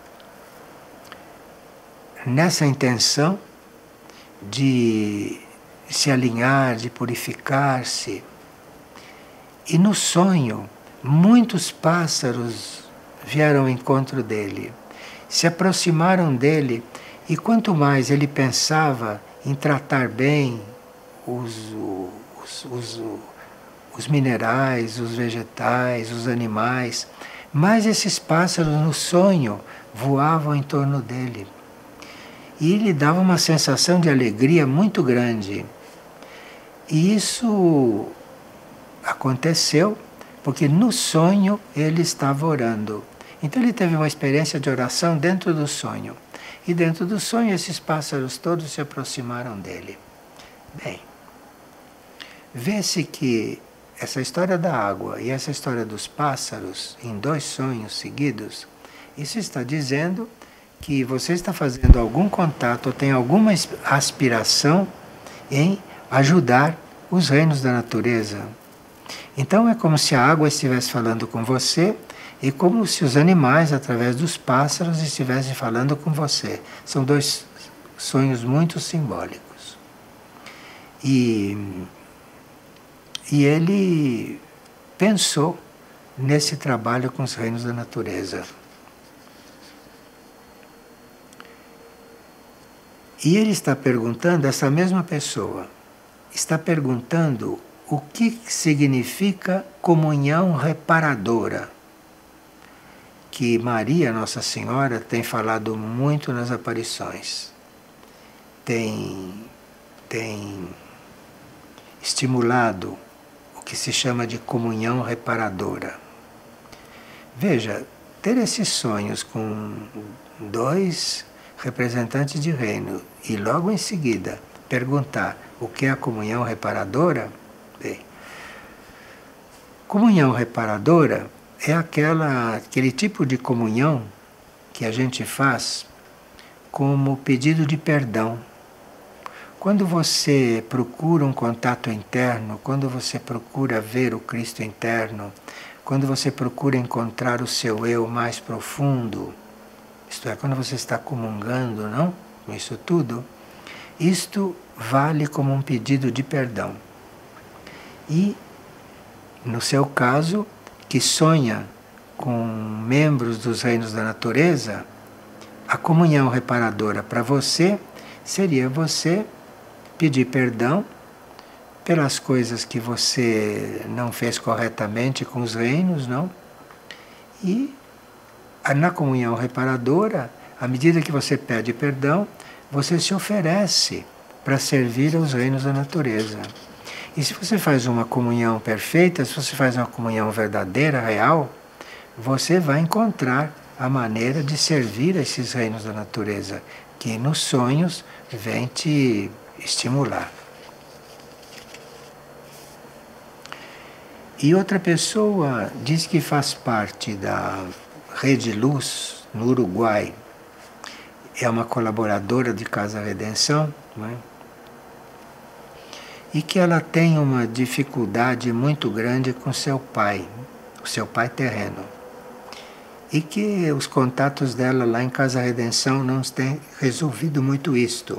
A: nessa intenção de se alinhar, de purificar-se. E no sonho, muitos pássaros vieram ao encontro dele, se aproximaram dele, e quanto mais ele pensava em tratar bem os, os, os, os minerais, os vegetais, os animais, mais esses pássaros no sonho voavam em torno dele. E lhe dava uma sensação de alegria muito grande. E isso aconteceu porque no sonho ele estava orando. Então ele teve uma experiência de oração dentro do sonho. E dentro do sonho esses pássaros todos se aproximaram dele. Bem, vê-se que essa história da água e essa história dos pássaros, em dois sonhos seguidos, isso está dizendo que você está fazendo algum contato ou tem alguma aspiração em ajudar os reinos da natureza. Então é como se a água estivesse falando com você e como se os animais, através dos pássaros, estivessem falando com você. São dois sonhos muito simbólicos. E, e ele pensou nesse trabalho com os reinos da natureza. E ele está perguntando, essa mesma pessoa, está perguntando o que significa comunhão reparadora, que Maria, Nossa Senhora, tem falado muito nas aparições. Tem, tem estimulado o que se chama de comunhão reparadora. Veja, ter esses sonhos com dois representantes de reino e logo em seguida perguntar o que é a comunhão reparadora, bem, comunhão reparadora é aquela, aquele tipo de comunhão que a gente faz como pedido de perdão. Quando você procura um contato interno, quando você procura ver o Cristo interno, quando você procura encontrar o seu eu mais profundo, isto é, quando você está comungando, não? Com isso tudo, isto vale como um pedido de perdão. E, no seu caso, que sonha com membros dos reinos da natureza, a comunhão reparadora para você seria você pedir perdão pelas coisas que você não fez corretamente com os reinos, não? E na comunhão reparadora, à medida que você pede perdão, você se oferece para servir aos reinos da natureza. E se você faz uma comunhão perfeita, se você faz uma comunhão verdadeira, real, você vai encontrar a maneira de servir a esses reinos da natureza, que nos sonhos vem te estimular. E outra pessoa diz que faz parte da Rede Luz, no Uruguai, é uma colaboradora de Casa Redenção, não é? E que ela tem uma dificuldade muito grande com seu pai, o seu pai terreno. E que os contatos dela lá em Casa Redenção não têm resolvido muito isto.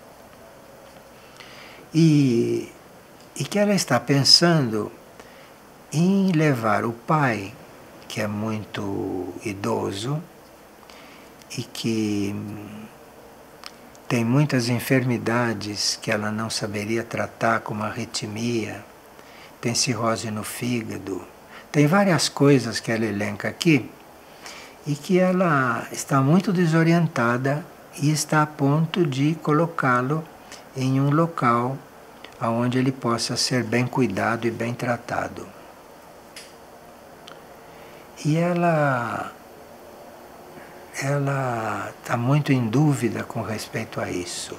A: E, e que ela está pensando em levar o pai, que é muito idoso e que tem muitas enfermidades que ela não saberia tratar, como arritmia, tem cirrose no fígado, tem várias coisas que ela elenca aqui, e que ela está muito desorientada e está a ponto de colocá-lo em um local onde ele possa ser bem cuidado e bem tratado. E ela ela está muito em dúvida com respeito a isso.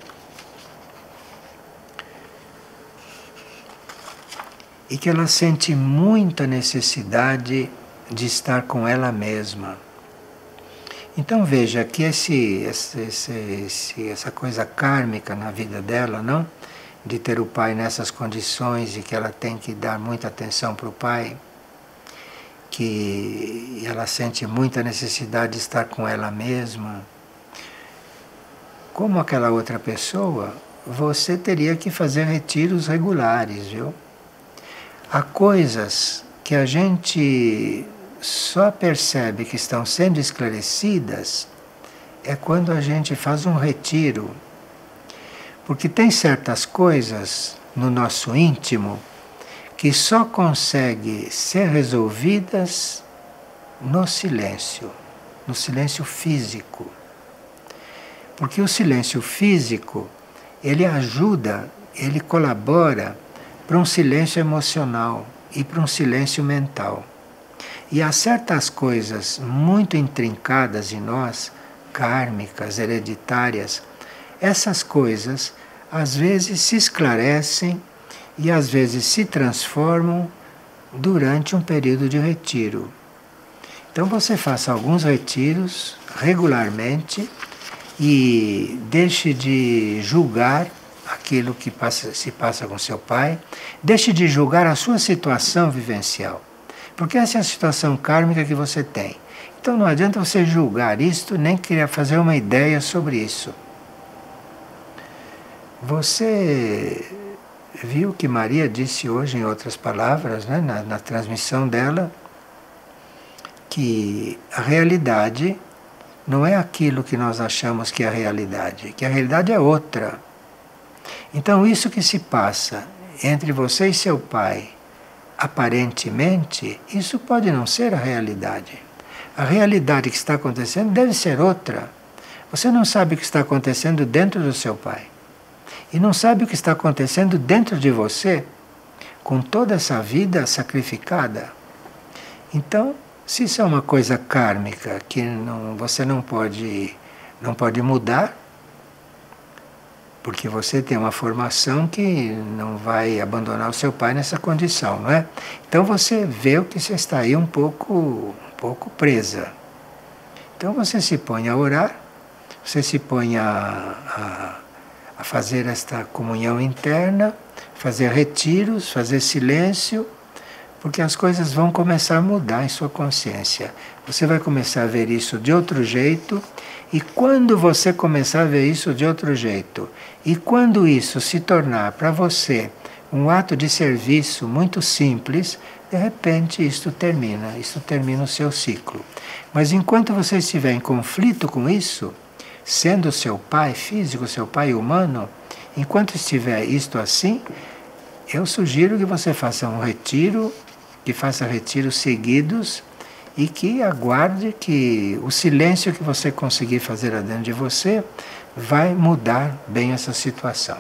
A: E que ela sente muita necessidade de estar com ela mesma. Então veja que esse, esse, esse, essa coisa kármica na vida dela, não? De ter o pai nessas condições e que ela tem que dar muita atenção para o pai, que ela sente muita necessidade de estar com ela mesma. Como aquela outra pessoa, você teria que fazer retiros regulares, viu? Há coisas que a gente só percebe que estão sendo esclarecidas é quando a gente faz um retiro. Porque tem certas coisas no nosso íntimo que só conseguem ser resolvidas no silêncio, no silêncio físico. Porque o silêncio físico, ele ajuda, ele colabora para um silêncio emocional e para um silêncio mental. E há certas coisas muito intrincadas em nós, kármicas, hereditárias, essas coisas às vezes se esclarecem e às vezes se transformam durante um período de retiro. Então você faça alguns retiros regularmente e deixe de julgar aquilo que passa, se passa com seu pai, deixe de julgar a sua situação vivencial, porque essa é a situação kármica que você tem. Então não adianta você julgar isto, nem querer fazer uma ideia sobre isso. Você viu que Maria disse hoje, em outras palavras, né, na, na transmissão dela, que a realidade não é aquilo que nós achamos que é a realidade, que a realidade é outra. Então isso que se passa entre você e seu pai, aparentemente, isso pode não ser a realidade. A realidade que está acontecendo deve ser outra. Você não sabe o que está acontecendo dentro do seu pai. E não sabe o que está acontecendo dentro de você, com toda essa vida sacrificada. Então, se isso é uma coisa kármica que não, você não pode, não pode mudar, porque você tem uma formação que não vai abandonar o seu pai nessa condição, não é? Então você vê o que você está aí um pouco, um pouco presa. Então você se põe a orar, você se põe a, a, a fazer esta comunhão interna, fazer retiros, fazer silêncio, porque as coisas vão começar a mudar em sua consciência. Você vai começar a ver isso de outro jeito, e quando você começar a ver isso de outro jeito, e quando isso se tornar para você um ato de serviço muito simples, de repente isto termina, isto termina o seu ciclo. Mas enquanto você estiver em conflito com isso, sendo seu pai físico, seu pai humano, enquanto estiver isto assim, eu sugiro que você faça um retiro, que faça retiros seguidos e que aguarde que o silêncio que você conseguir fazer dentro de você vai mudar bem essa situação.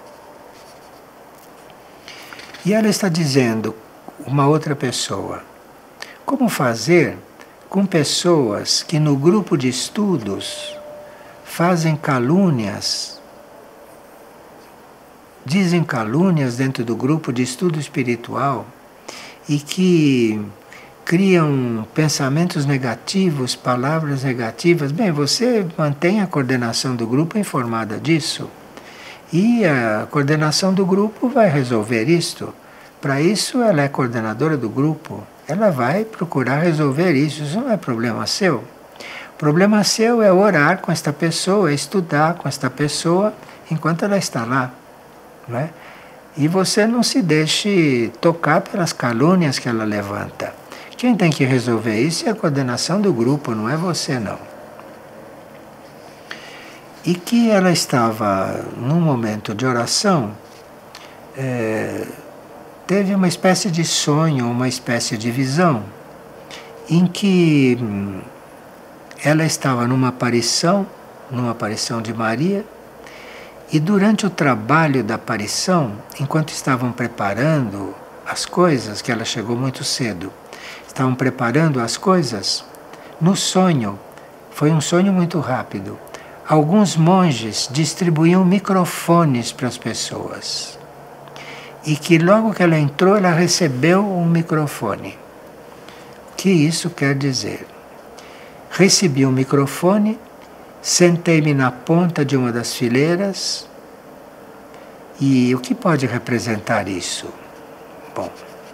A: E ela está dizendo, uma outra pessoa, como fazer com pessoas que no grupo de estudos fazem calúnias, dizem calúnias dentro do grupo de estudo espiritual e que criam pensamentos negativos, palavras negativas. Bem, você mantém a coordenação do grupo informada disso e a coordenação do grupo vai resolver isto. Para isso ela é coordenadora do grupo, ela vai procurar resolver isso, isso não é problema seu. O problema seu é orar com esta pessoa, estudar com esta pessoa enquanto ela está lá, não é? E você não se deixe tocar pelas calúnias que ela levanta. Quem tem que resolver isso é a coordenação do grupo, não é você não. e que ela estava num momento de oração, é, teve uma espécie de sonho, uma espécie de visão, em que hum, ela estava numa aparição, numa aparição de Maria, e durante o trabalho da aparição, enquanto estavam preparando as coisas, que ela chegou muito cedo, estavam preparando as coisas, no sonho, foi um sonho muito rápido, alguns monges distribuíam microfones para as pessoas. E que logo que ela entrou, ela recebeu um microfone. O que isso quer dizer? Recebi um microfone, sentei-me na ponta de uma das fileiras, e o que pode representar isso? Bom,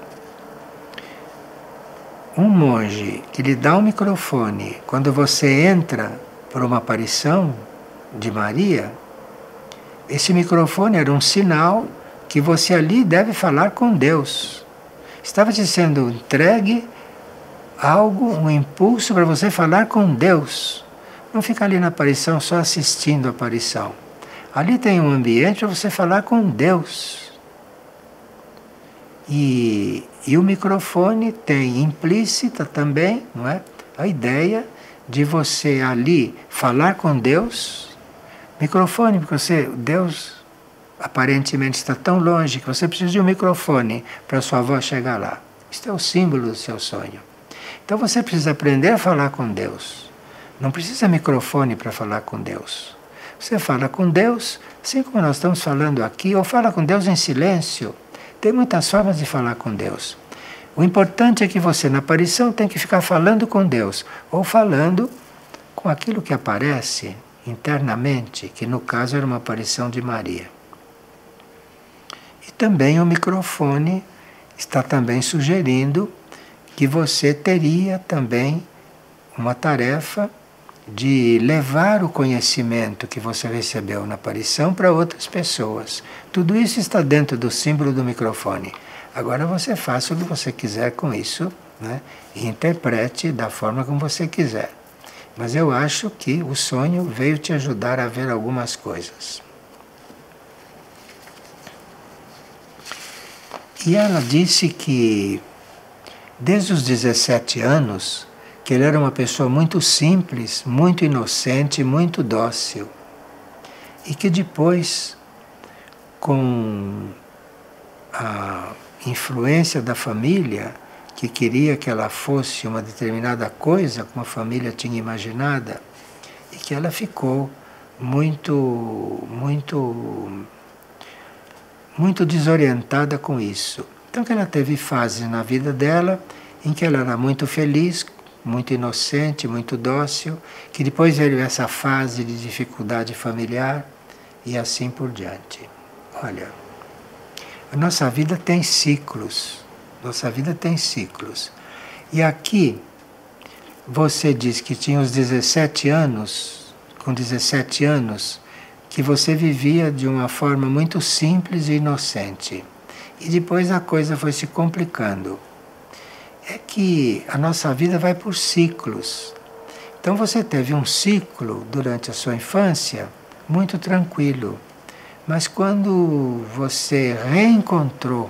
A: um monge que lhe dá um microfone quando você entra por uma aparição de Maria, esse microfone era um sinal que você ali deve falar com Deus. Estava te sendo entregue algo, um impulso para você falar com Deus. Não ficar ali na aparição só assistindo a aparição. Ali tem um ambiente para você falar com Deus. E, e o microfone tem implícita também, não é? A ideia de você ali falar com Deus. Microfone, porque você, Deus aparentemente está tão longe que você precisa de um microfone para sua voz chegar lá. Isso é o símbolo do seu sonho. Então você precisa aprender a falar com Deus. Não precisa microfone para falar com Deus. Você fala com Deus, assim como nós estamos falando aqui, ou fala com Deus em silêncio. Tem muitas formas de falar com Deus. O importante é que você, na aparição, tem que ficar falando com Deus, ou falando com aquilo que aparece internamente, que no caso era uma aparição de Maria. E também o microfone está também sugerindo que você teria também uma tarefa de levar o conhecimento que você recebeu na aparição para outras pessoas. Tudo isso está dentro do símbolo do microfone. Agora você faça o que você quiser com isso, né? E interprete da forma como você quiser. Mas eu acho que o sonho veio te ajudar a ver algumas coisas. E ela disse que desde os dezessete anos, que ele era uma pessoa muito simples, muito inocente, muito dócil. E que depois, com a influência da família, que queria que ela fosse uma determinada coisa, como a família tinha imaginada, e que ela ficou muito, muito, muito desorientada com isso. Então que ela teve fases na vida dela em que ela era muito feliz, muito inocente, muito dócil, que depois veio essa fase de dificuldade familiar e assim por diante. Olha, a nossa vida tem ciclos, nossa vida tem ciclos. E aqui você diz que tinha os dezessete anos, com dezessete anos, que você vivia de uma forma muito simples e inocente. E depois a coisa foi se complicando. É que a nossa vida vai por ciclos. Então você teve um ciclo durante a sua infância muito tranquilo. Mas quando você reencontrou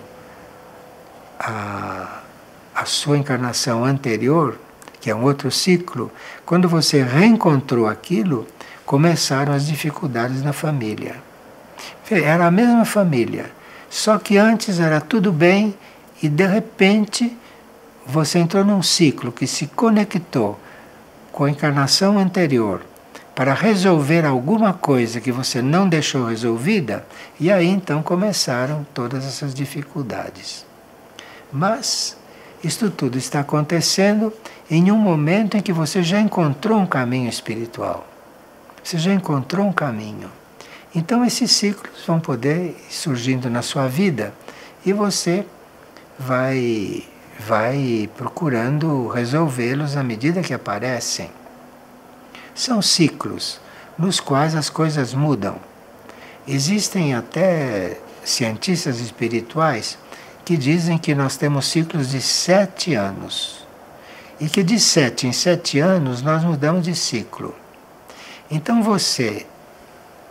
A: a, a sua encarnação anterior, que é um outro ciclo, quando você reencontrou aquilo, começaram as dificuldades na família. Era a mesma família, só que antes era tudo bem e de repente você entrou num ciclo que se conectou com a encarnação anterior para resolver alguma coisa que você não deixou resolvida, e aí então começaram todas essas dificuldades. Mas isto tudo está acontecendo em um momento em que você já encontrou um caminho espiritual. Você já encontrou um caminho. Então esses ciclos vão poder ir surgindo na sua vida e você vai vai procurando resolvê-los à medida que aparecem. São ciclos nos quais as coisas mudam. Existem até cientistas espirituais que dizem que nós temos ciclos de sete anos. E que de sete em sete anos nós mudamos de ciclo. Então você,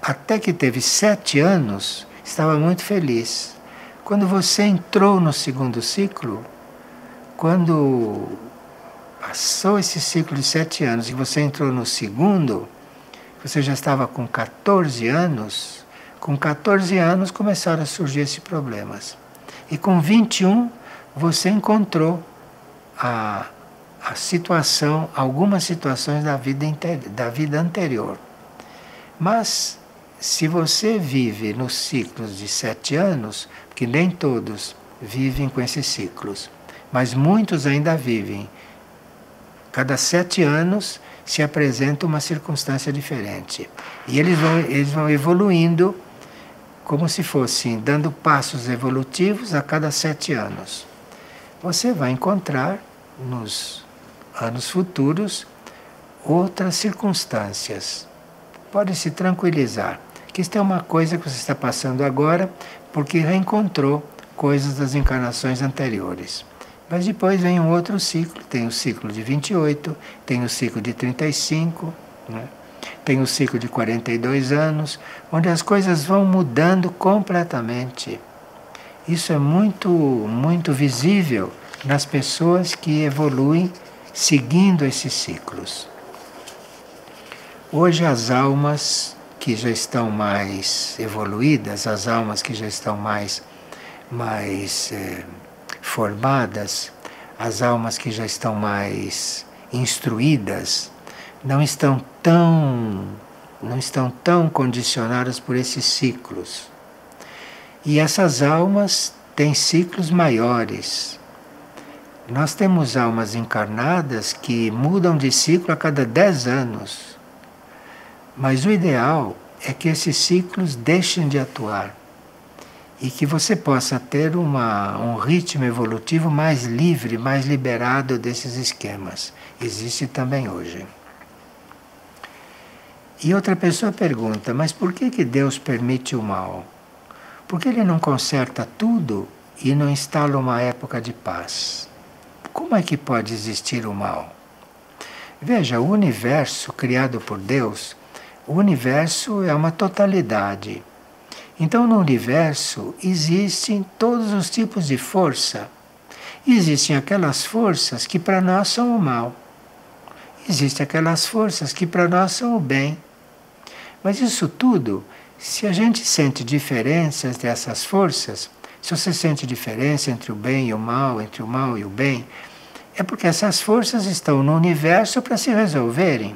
A: até que teve sete anos, estava muito feliz. Quando você entrou no segundo ciclo, quando passou esse ciclo de sete anos e você entrou no segundo, você já estava com quatorze anos, com quatorze anos começaram a surgir esses problemas. E com vinte e um você encontrou a, a situação, algumas situações da vida, da vida anterior. Mas se você vive nos ciclos de sete anos, porque nem todos vivem com esses ciclos, mas muitos ainda vivem. Cada sete anos se apresenta uma circunstância diferente. E eles vão, eles vão evoluindo como se fossem dando passos evolutivos a cada sete anos. Você vai encontrar nos anos futuros outras circunstâncias. Pode se tranquilizar, que isto é uma coisa que você está passando agora porque reencontrou coisas das encarnações anteriores. Mas depois vem um outro ciclo, tem o ciclo de vinte e oito, tem o ciclo de trinta e cinco, né? Tem o ciclo de quarenta e dois anos, onde as coisas vão mudando completamente. Isso é muito, muito visível nas pessoas que evoluem seguindo esses ciclos. Hoje as almas que já estão mais evoluídas, as almas que já estão mais, mais eh, formadas, as almas que já estão mais instruídas, não estão tão, não estão tão condicionadas por esses ciclos. E essas almas têm ciclos maiores. Nós temos almas encarnadas que mudam de ciclo a cada dez anos. Mas o ideal é que esses ciclos deixem de atuar e que você possa ter uma, um ritmo evolutivo mais livre, mais liberado desses esquemas. Existe também hoje. E outra pessoa pergunta, mas por que que Deus permite o mal? Por que Ele não conserta tudo e não instala uma época de paz? Como é que pode existir o mal? Veja, o universo criado por Deus, o universo é uma totalidade. Então no universo existem todos os tipos de força. Existem aquelas forças que para nós são o mal. Existem aquelas forças que para nós são o bem. Mas isso tudo, se a gente sente diferenças dessas forças, se você sente diferença entre o bem e o mal, entre o mal e o bem, é porque essas forças estão no universo para se resolverem.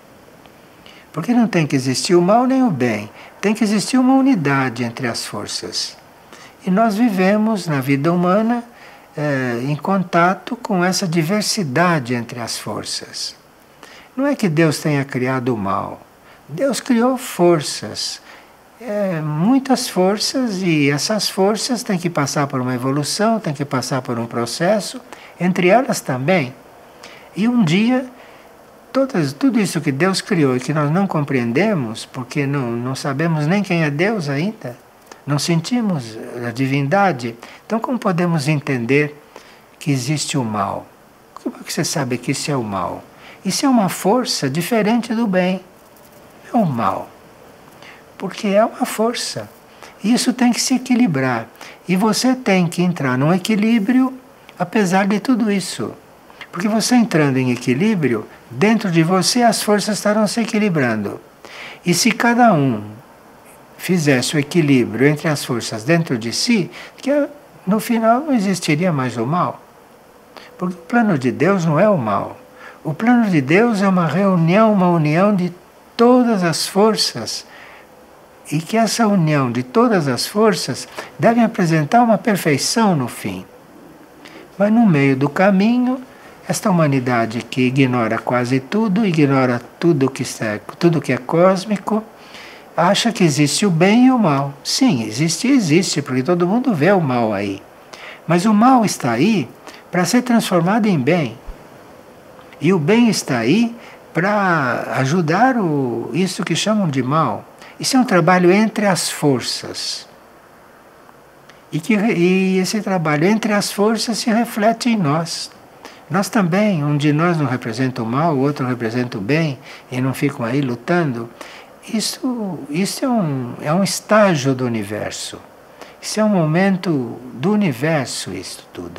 A: Porque não tem que existir o mal nem o bem, tem que existir uma unidade entre as forças. E nós vivemos na vida humana é, em contato com essa diversidade entre as forças. Não é que Deus tenha criado o mal. Deus criou forças, é, muitas forças, e essas forças têm que passar por uma evolução, têm que passar por um processo, entre elas também. E um dia, todas, tudo isso que Deus criou e que nós não compreendemos, porque não, não sabemos nem quem é Deus ainda, não sentimos a divindade, então como podemos entender que existe o mal? Como é que você sabe que isso é o mal? Isso é uma força diferente do bem. É o mal, porque é uma força. Isso tem que se equilibrar. E você tem que entrar num equilíbrio, apesar de tudo isso. Porque você entrando em equilíbrio, dentro de você as forças estarão se equilibrando. E se cada um fizesse o equilíbrio entre as forças dentro de si, que no final não existiria mais o mal. Porque o plano de Deus não é o mal. O plano de Deus é uma reunião, uma união de todas as forças, e que essa união de todas as forças deve apresentar uma perfeição no fim. Mas no meio do caminho, esta humanidade que ignora quase tudo, ignora tudo que, está, tudo que é cósmico, acha que existe o bem e o mal. Sim, existe, existe, porque todo mundo vê o mal aí. Mas o mal está aí para ser transformado em bem. E o bem está aí para ajudar o, isso que chamam de mal. Isso é um trabalho entre as forças. E, que, e esse trabalho entre as forças se reflete em nós. Nós também, um de nós não representa o mal, o outro representa o bem, e não ficam aí lutando. Isso, isso é, um, é um estágio do universo. Isso é um momento do universo, isso tudo.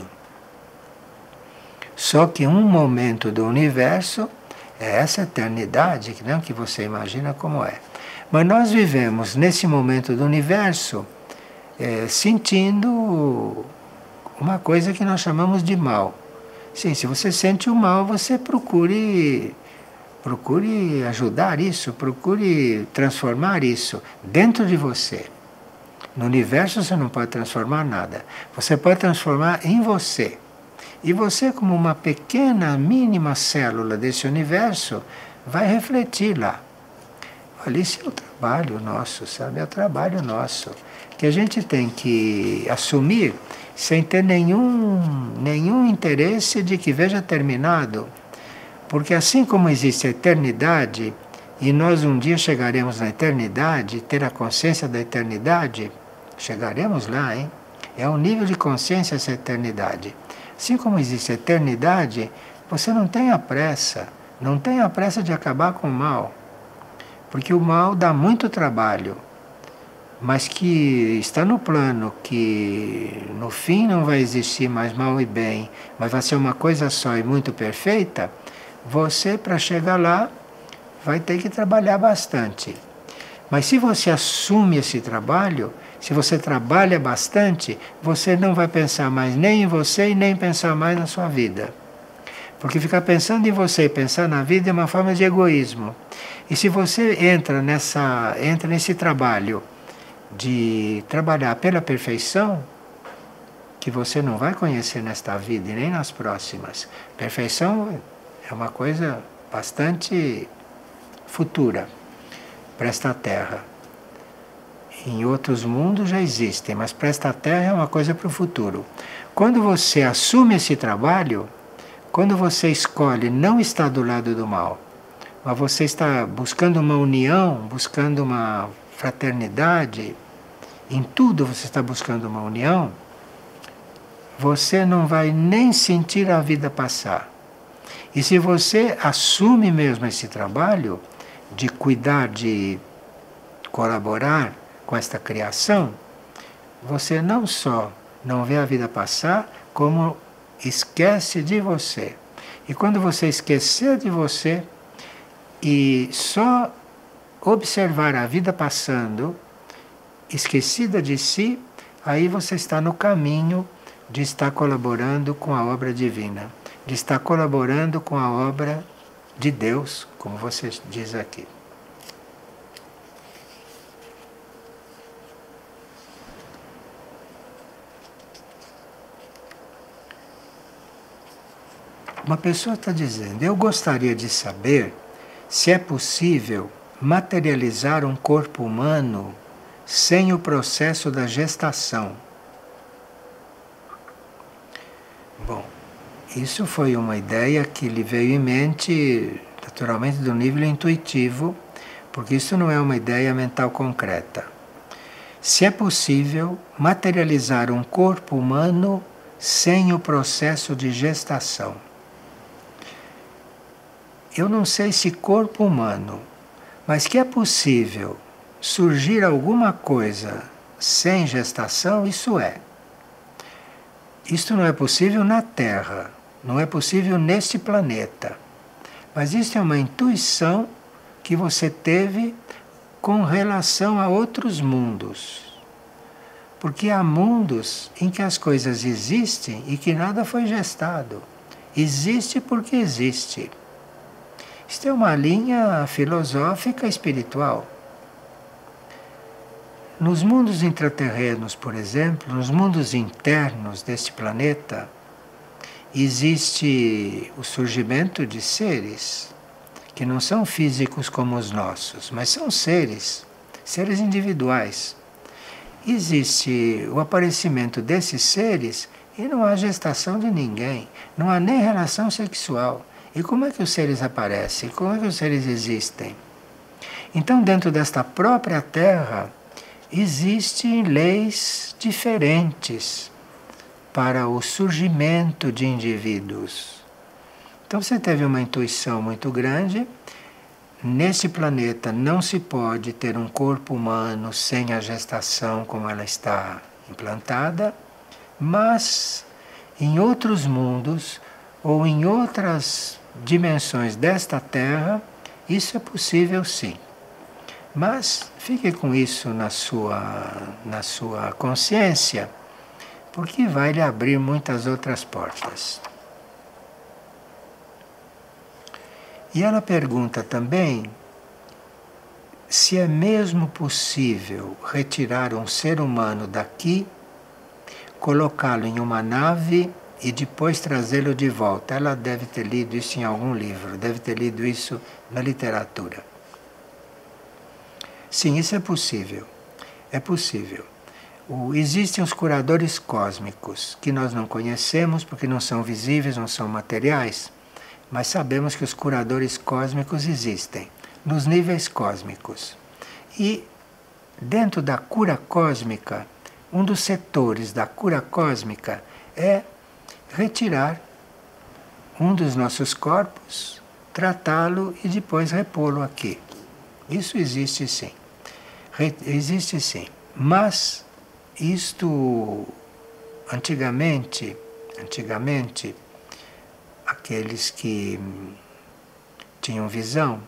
A: Só que um momento do universo é essa eternidade, que não que você imagina como é. Mas nós vivemos nesse momento do universo é, sentindo uma coisa que nós chamamos de mal. Sim, se você sente o mal, você procure, procure ajudar isso, procure transformar isso dentro de você. No universo você não pode transformar nada. Você pode transformar em você. E você, como uma pequena, mínima célula desse universo, vai refletir lá. Olha, esse é o trabalho nosso, sabe? É o trabalho nosso. Que a gente tem que assumir sem ter nenhum, nenhum interesse de que veja terminado. Porque assim como existe a eternidade, e nós um dia chegaremos na eternidade, ter a consciência da eternidade, chegaremos lá, hein? É um nível de consciência essa eternidade. Assim como existe a eternidade, você não tenha pressa, não tenha pressa de acabar com o mal. Porque o mal dá muito trabalho, mas que está no plano que no fim não vai existir mais mal e bem, mas vai ser uma coisa só e muito perfeita, você, para chegar lá, vai ter que trabalhar bastante. Mas se você assume esse trabalho, se você trabalha bastante, você não vai pensar mais nem em você e nem pensar mais na sua vida. Porque ficar pensando em você e pensar na vida é uma forma de egoísmo. E se você entra, nessa, entra nesse trabalho de trabalhar pela perfeição, que você não vai conhecer nesta vida e nem nas próximas. Perfeição é uma coisa bastante futura para esta Terra. Em outros mundos já existem, mas para esta Terra é uma coisa para o futuro. Quando você assume esse trabalho, quando você escolhe não estar do lado do mal, mas você está buscando uma união, buscando uma fraternidade, em tudo você está buscando uma união, você não vai nem sentir a vida passar. E se você assume mesmo esse trabalho de cuidar, de colaborar com esta criação, você não só não vê a vida passar, como esquece de você. E quando você esquecer de você e só observar a vida passando, esquecida de si, aí você está no caminho de estar colaborando com a obra divina, de estar colaborando com a obra de Deus, como você diz aqui. Uma pessoa está dizendo, eu gostaria de saber se é possível materializar um corpo humano sem o processo da gestação. Bom, isso foi uma ideia que lhe veio em mente, naturalmente do nível intuitivo, porque isso não é uma ideia mental concreta. Se é possível materializar um corpo humano sem o processo de gestação. Eu não sei se corpo humano, mas que é possível surgir alguma coisa sem gestação, isso é. Isto não é possível na Terra, não é possível neste planeta. Mas isso é uma intuição que você teve com relação a outros mundos. Porque há mundos em que as coisas existem e que nada foi gestado. Existe porque existe. Isto é uma linha filosófica espiritual. Nos mundos intraterrenos, por exemplo, nos mundos internos deste planeta, existe o surgimento de seres que não são físicos como os nossos, mas são seres, seres individuais. Existe o aparecimento desses seres e não há gestação de ninguém, não há nem relação sexual. E como é que os seres aparecem? Como é que os seres existem? Então, dentro desta própria Terra, existem leis diferentes para o surgimento de indivíduos. Então, você teve uma intuição muito grande nesse planeta não se pode ter um corpo humano sem a gestação como ela está implantada, mas em outros mundos ou em outras dimensões desta Terra, isso é possível sim. Mas fique com isso na sua, na sua consciência, porque vai lhe abrir muitas outras portas. E ela pergunta também se é mesmo possível retirar um ser humano daqui, colocá-lo em uma nave e depois trazê-lo de volta. Ela deve ter lido isso em algum livro, deve ter lido isso na literatura. Sim, isso é possível. É possível. O, existem os curadores cósmicos, que nós não conhecemos porque não são visíveis, não são materiais, mas sabemos que os curadores cósmicos existem, nos níveis cósmicos. E dentro da cura cósmica, um dos setores da cura cósmica é retirar um dos nossos corpos, tratá-lo e depois repô-lo aqui. Isso existe sim. Re- existe sim. Mas isto antigamente, antigamente, aqueles que tinham visão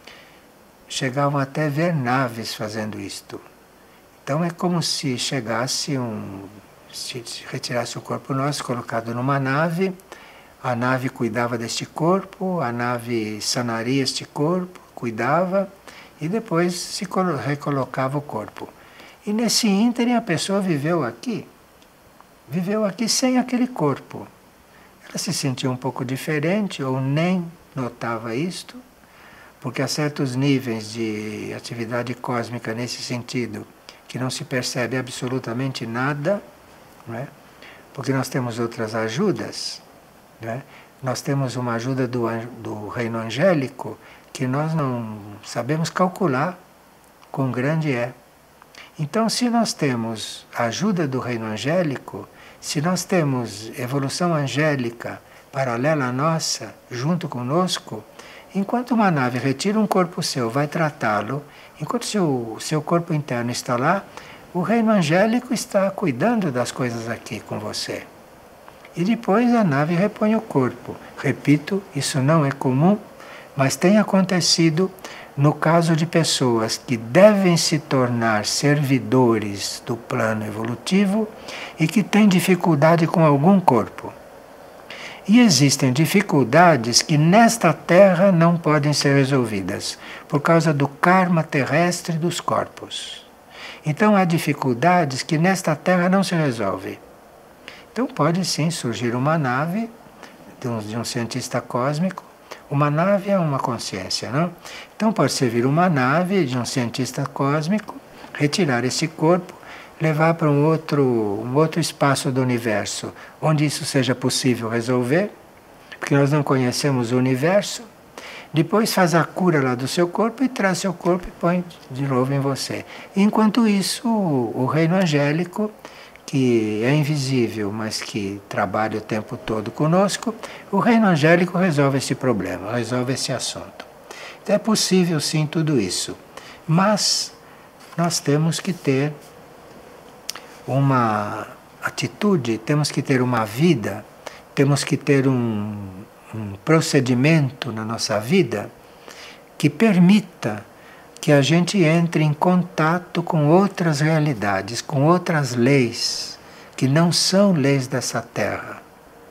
A: chegavam até ver naves fazendo isto. Então é como se chegasse um, se retirasse o corpo nosso, colocado numa nave, a nave cuidava deste corpo, a nave sanaria este corpo, cuidava, e depois se recolocava o corpo. E nesse ínterim a pessoa viveu aqui, viveu aqui sem aquele corpo. Ela se sentia um pouco diferente ou nem notava isto, porque há certos níveis de atividade cósmica nesse sentido que não se percebe absolutamente nada, não é? Porque nós temos outras ajudas, não é? Nós temos uma ajuda do, do reino angélico que nós não sabemos calcular quão grande é. Então, se nós temos a ajuda do reino angélico, se nós temos evolução angélica paralela à nossa, junto conosco, enquanto uma nave retira um corpo seu, vai tratá-lo, enquanto seu, seu corpo interno está lá, o reino angélico está cuidando das coisas aqui com você. E depois a nave repõe o corpo. Repito, isso não é comum, mas tem acontecido no caso de pessoas que devem se tornar servidores do plano evolutivo e que têm dificuldade com algum corpo. E existem dificuldades que nesta Terra não podem ser resolvidas, por causa do karma terrestre dos corpos. Então há dificuldades que nesta Terra não se resolvem. Então pode sim surgir uma nave de um, de um cientista cósmico. Uma nave é uma consciência, não? Então pode servir uma nave de um cientista cósmico, retirar esse corpo, levar para um outro, um outro espaço do universo, onde isso seja possível resolver, porque nós não conhecemos o universo. Depois faz a cura lá do seu corpo e traz seu corpo e põe de novo em você. Enquanto isso, o, o reino angélico, que é invisível, mas que trabalha o tempo todo conosco, o reino angélico resolve esse problema, resolve esse assunto. Então é possível sim tudo isso, mas nós temos que ter uma atitude, temos que ter uma vida, temos que ter um, um procedimento na nossa vida que permita que a gente entre em contato com outras realidades, com outras leis, que não são leis dessa Terra.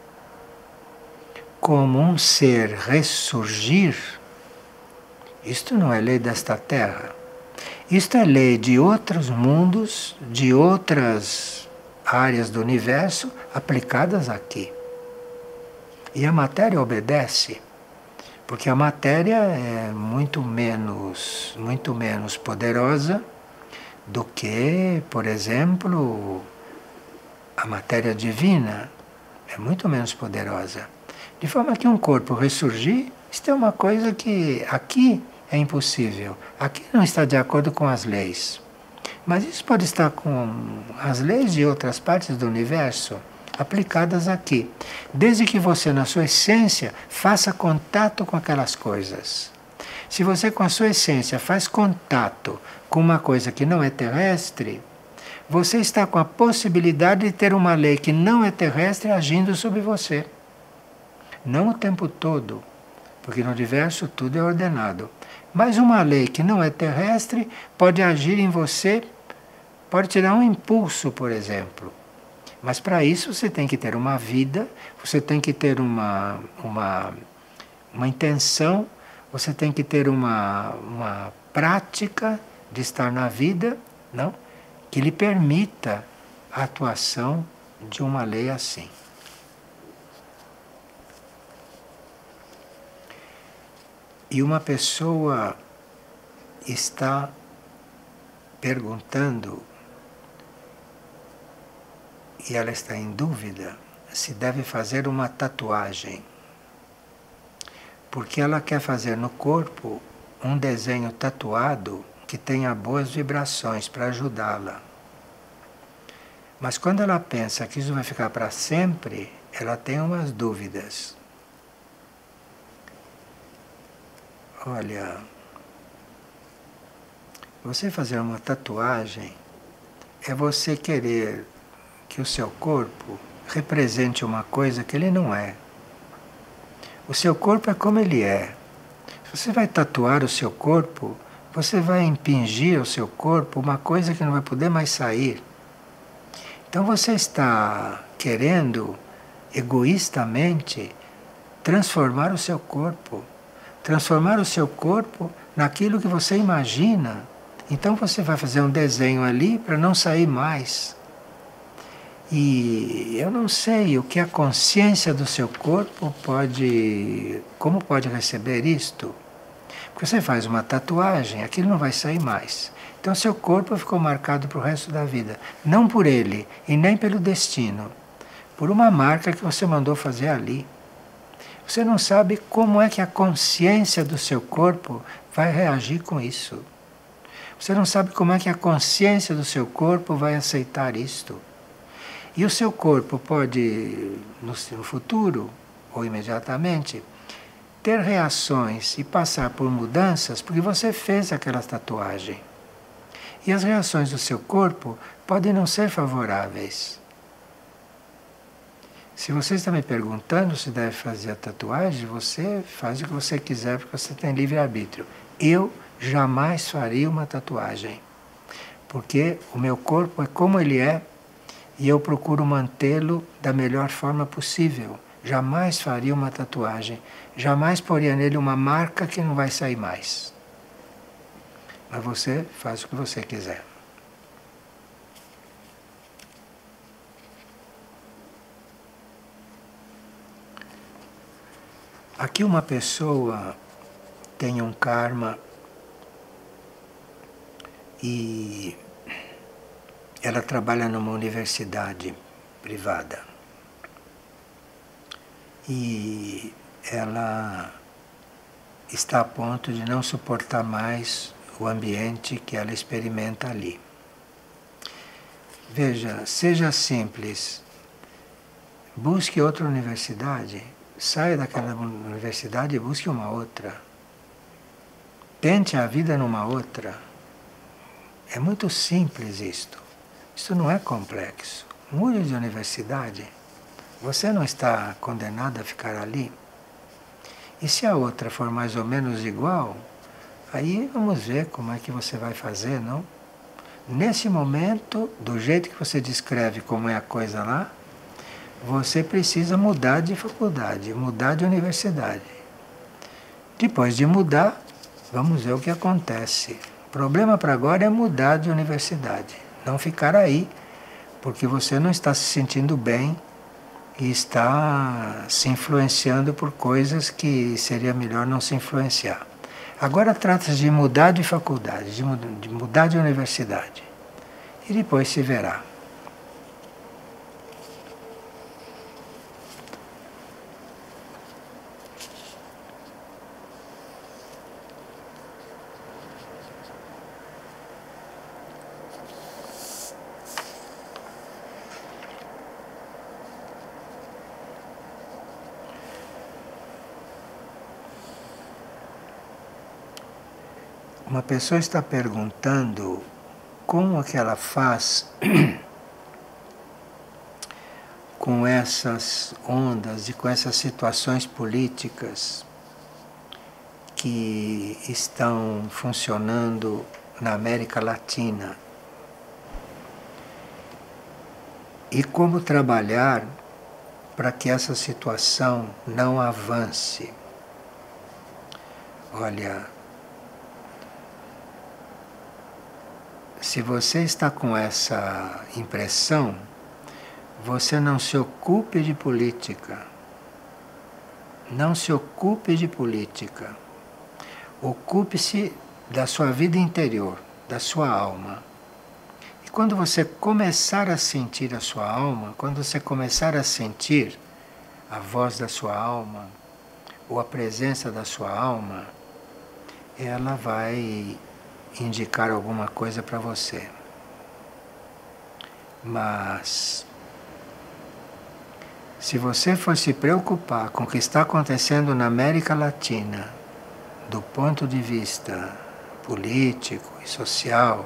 A: Como um ser ressurgir, isto não é lei desta Terra. Isto é lei de outros mundos, de outras áreas do universo aplicadas aqui. E a matéria obedece. Porque a matéria é muito menos, muito menos poderosa do que, por exemplo, a matéria divina. É muito menos poderosa. De forma que um corpo ressurgir, isto é uma coisa que aqui é impossível. Aqui não está de acordo com as leis. Mas isso pode estar com as leis de outras partes do universo aplicadas aqui, desde que você, na sua essência, faça contato com aquelas coisas. Se você com a sua essência faz contato com uma coisa que não é terrestre, você está com a possibilidade de ter uma lei que não é terrestre agindo sobre você. Não o tempo todo, porque no universo tudo é ordenado. Mas uma lei que não é terrestre pode agir em você, pode te dar um impulso, por exemplo. Mas para isso você tem que ter uma vida, você tem que ter uma, uma, uma intenção, você tem que ter uma, uma prática de estar na vida, não? Que lhe permita a atuação de uma lei assim. E uma pessoa está perguntando, e ela está em dúvida, se deve fazer uma tatuagem. Porque ela quer fazer no corpo um desenho tatuado que tenha boas vibrações para ajudá-la. Mas quando ela pensa que isso vai ficar para sempre, ela tem umas dúvidas. Olha, você fazer uma tatuagem é você querer que o seu corpo represente uma coisa que ele não é. O seu corpo é como ele é. Se você vai tatuar o seu corpo, você vai impingir ao seu corpo uma coisa que não vai poder mais sair. Então você está querendo, egoístamente, transformar o seu corpo. Transformar o seu corpo naquilo que você imagina. Então você vai fazer um desenho ali para não sair mais. E eu não sei o que a consciência do seu corpo pode... Como pode receber isto? Porque você faz uma tatuagem, aquilo não vai sair mais. Então seu corpo ficou marcado para o resto da vida. Não por ele e nem pelo destino. Por uma marca que você mandou fazer ali. Você não sabe como é que a consciência do seu corpo vai reagir com isso. Você não sabe como é que a consciência do seu corpo vai aceitar isto. E o seu corpo pode, no futuro, ou imediatamente, ter reações e passar por mudanças porque você fez aquela tatuagem. E as reações do seu corpo podem não ser favoráveis. Se você está me perguntando se deve fazer a tatuagem, você faz o que você quiser porque você tem livre-arbítrio. Eu jamais faria uma tatuagem, porque o meu corpo é como ele é e eu procuro mantê-lo da melhor forma possível. Jamais faria uma tatuagem, jamais poria nele uma marca que não vai sair mais. Mas você faz o que você quiser. Aqui uma pessoa tem um karma e ela trabalha numa universidade privada. E ela está a ponto de não suportar mais o ambiente que ela experimenta ali. Veja, seja simples, busque outra universidade, saia daquela universidade e busque uma outra. Tente a vida numa outra. É muito simples isto. Isso não é complexo. Mude de universidade. Você não está condenado a ficar ali. E se a outra for mais ou menos igual, aí vamos ver como é que você vai fazer, não? Nesse momento, do jeito que você descreve como é a coisa lá, você precisa mudar de faculdade, mudar de universidade. Depois de mudar, vamos ver o que acontece. O problema para agora é mudar de universidade, não ficar aí, porque você não está se sentindo bem e está se influenciando por coisas que seria melhor não se influenciar. Agora trata-se de mudar de faculdade, de mudar de universidade. E depois se verá. Uma pessoa está perguntando como é que ela faz com essas ondas e com essas situações políticas que estão funcionando na América Latina. E como trabalhar para que essa situação não avance. Olha, se você está com essa impressão, você não se ocupe de política. Não se ocupe de política. Ocupe-se da sua vida interior, da sua alma. E quando você começar a sentir a sua alma, quando você começar a sentir a voz da sua alma, ou a presença da sua alma, ela vai indicar alguma coisa para você. Mas se você for se preocupar com o que está acontecendo na América Latina, do ponto de vista político e social,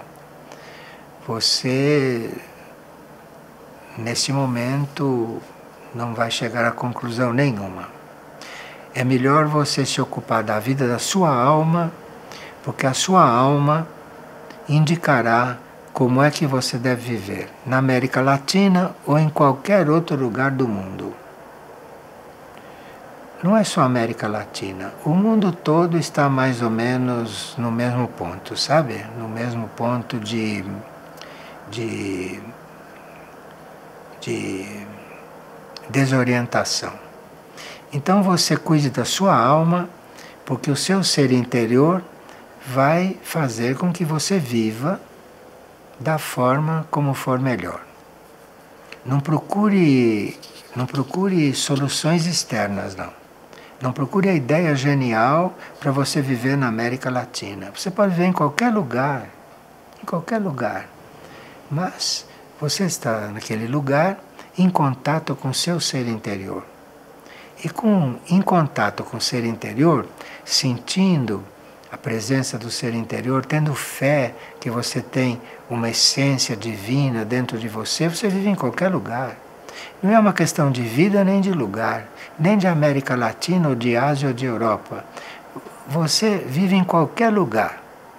A: você, nesse momento, não vai chegar a conclusão nenhuma. É melhor você se ocupar da vida da sua alma, porque a sua alma indicará como é que você deve viver, na América Latina ou em qualquer outro lugar do mundo. Não é só a América Latina, o mundo todo está mais ou menos no mesmo ponto, sabe? No mesmo ponto de, de, de desorientação. Então você cuide da sua alma, porque o seu ser interior vai fazer com que você viva da forma como for melhor. Não procure, não procure soluções externas, não. Não procure a ideia genial para você viver na América Latina. Você pode viver em qualquer lugar, em qualquer lugar. Mas você está naquele lugar em contato com o seu ser interior. E com, em contato com o ser interior, sentindo a presença do ser interior, tendo fé que você tem uma essência divina dentro de você, você vive em qualquer lugar. Não é uma questão de vida nem de lugar, nem de América Latina ou de Ásia ou de Europa. Você vive em qualquer lugar.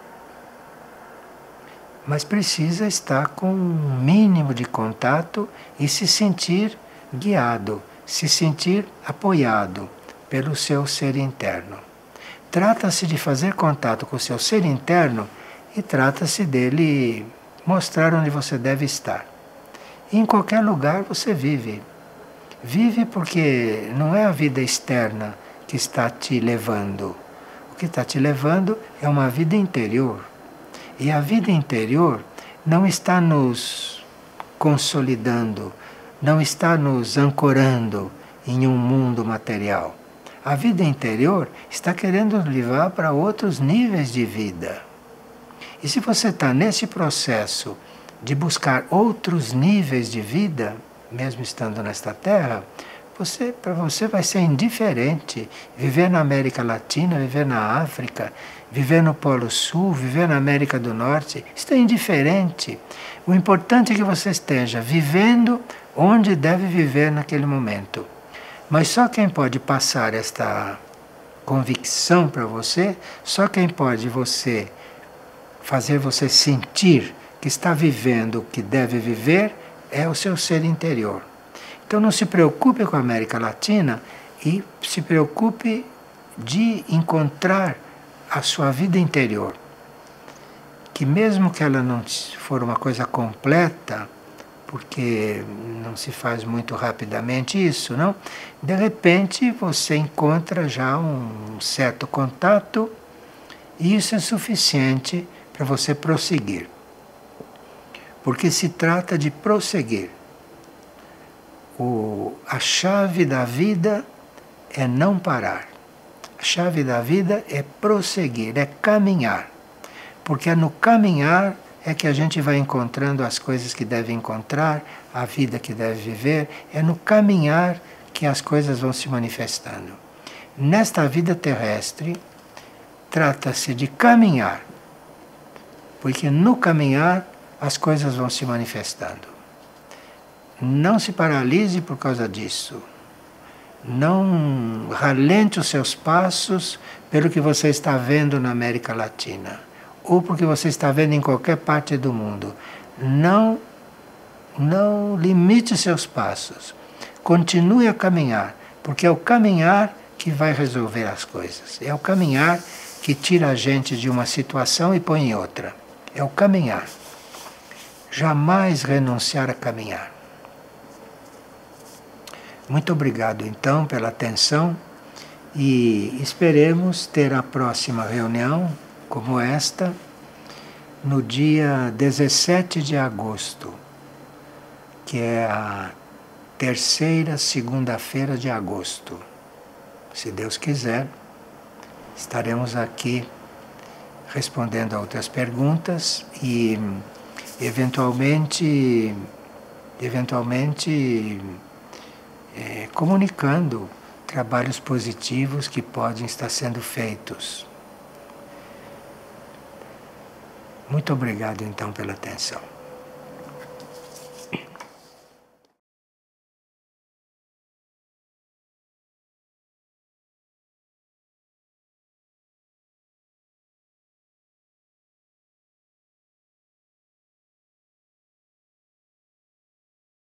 A: Mas precisa estar com um mínimo de contato e se sentir guiado, se sentir apoiado pelo seu ser interno. Trata-se de fazer contato com o seu ser interno e trata-se dele mostrar onde você deve estar. E em qualquer lugar você vive. Vive porque não é a vida externa que está te levando. O que está te levando é uma vida interior. E a vida interior não está nos consolidando, não está nos ancorando em um mundo material. A vida interior está querendo levar para outros níveis de vida. E se você está nesse processo de buscar outros níveis de vida, mesmo estando nesta terra, você, para você vai ser indiferente viver na América Latina, viver na África, viver no Polo Sul, viver na América do Norte. Isso é indiferente. O importante é que você esteja vivendo onde deve viver naquele momento. Mas só quem pode passar esta convicção para você, só quem pode você fazer você sentir que está vivendo o que deve viver, é o seu ser interior. Então não se preocupe com a América Latina e se preocupe de encontrar a sua vida interior. Que mesmo que ela não for uma coisa completa, porque não se faz muito rapidamente isso, não? De repente você encontra já um certo contato e isso é suficiente para você prosseguir. Porque se trata de prosseguir. O, a chave da vida é não parar. A chave da vida é prosseguir, é caminhar. Porque é no caminhar é que a gente vai encontrando as coisas que deve encontrar, a vida que deve viver. É no caminhar que as coisas vão se manifestando. Nesta vida terrestre, trata-se de caminhar, porque no caminhar as coisas vão se manifestando. Não se paralise por causa disso. Não ralente os seus passos pelo que você está vendo na América Latina, ou porque você está vendo em qualquer parte do mundo. Não, não limite seus passos. Continue a caminhar, porque é o caminhar que vai resolver as coisas. É o caminhar que tira a gente de uma situação e põe em outra. É o caminhar. Jamais renunciar a caminhar. Muito obrigado, então, pela atenção e esperemos ter a próxima reunião, como esta, no dia dezessete de agosto, que é a terceira segunda-feira de agosto. Se Deus quiser, estaremos aqui respondendo a outras perguntas e, eventualmente, eventualmente, É, comunicando trabalhos positivos que podem estar sendo feitos. Muito obrigado, então, pela atenção.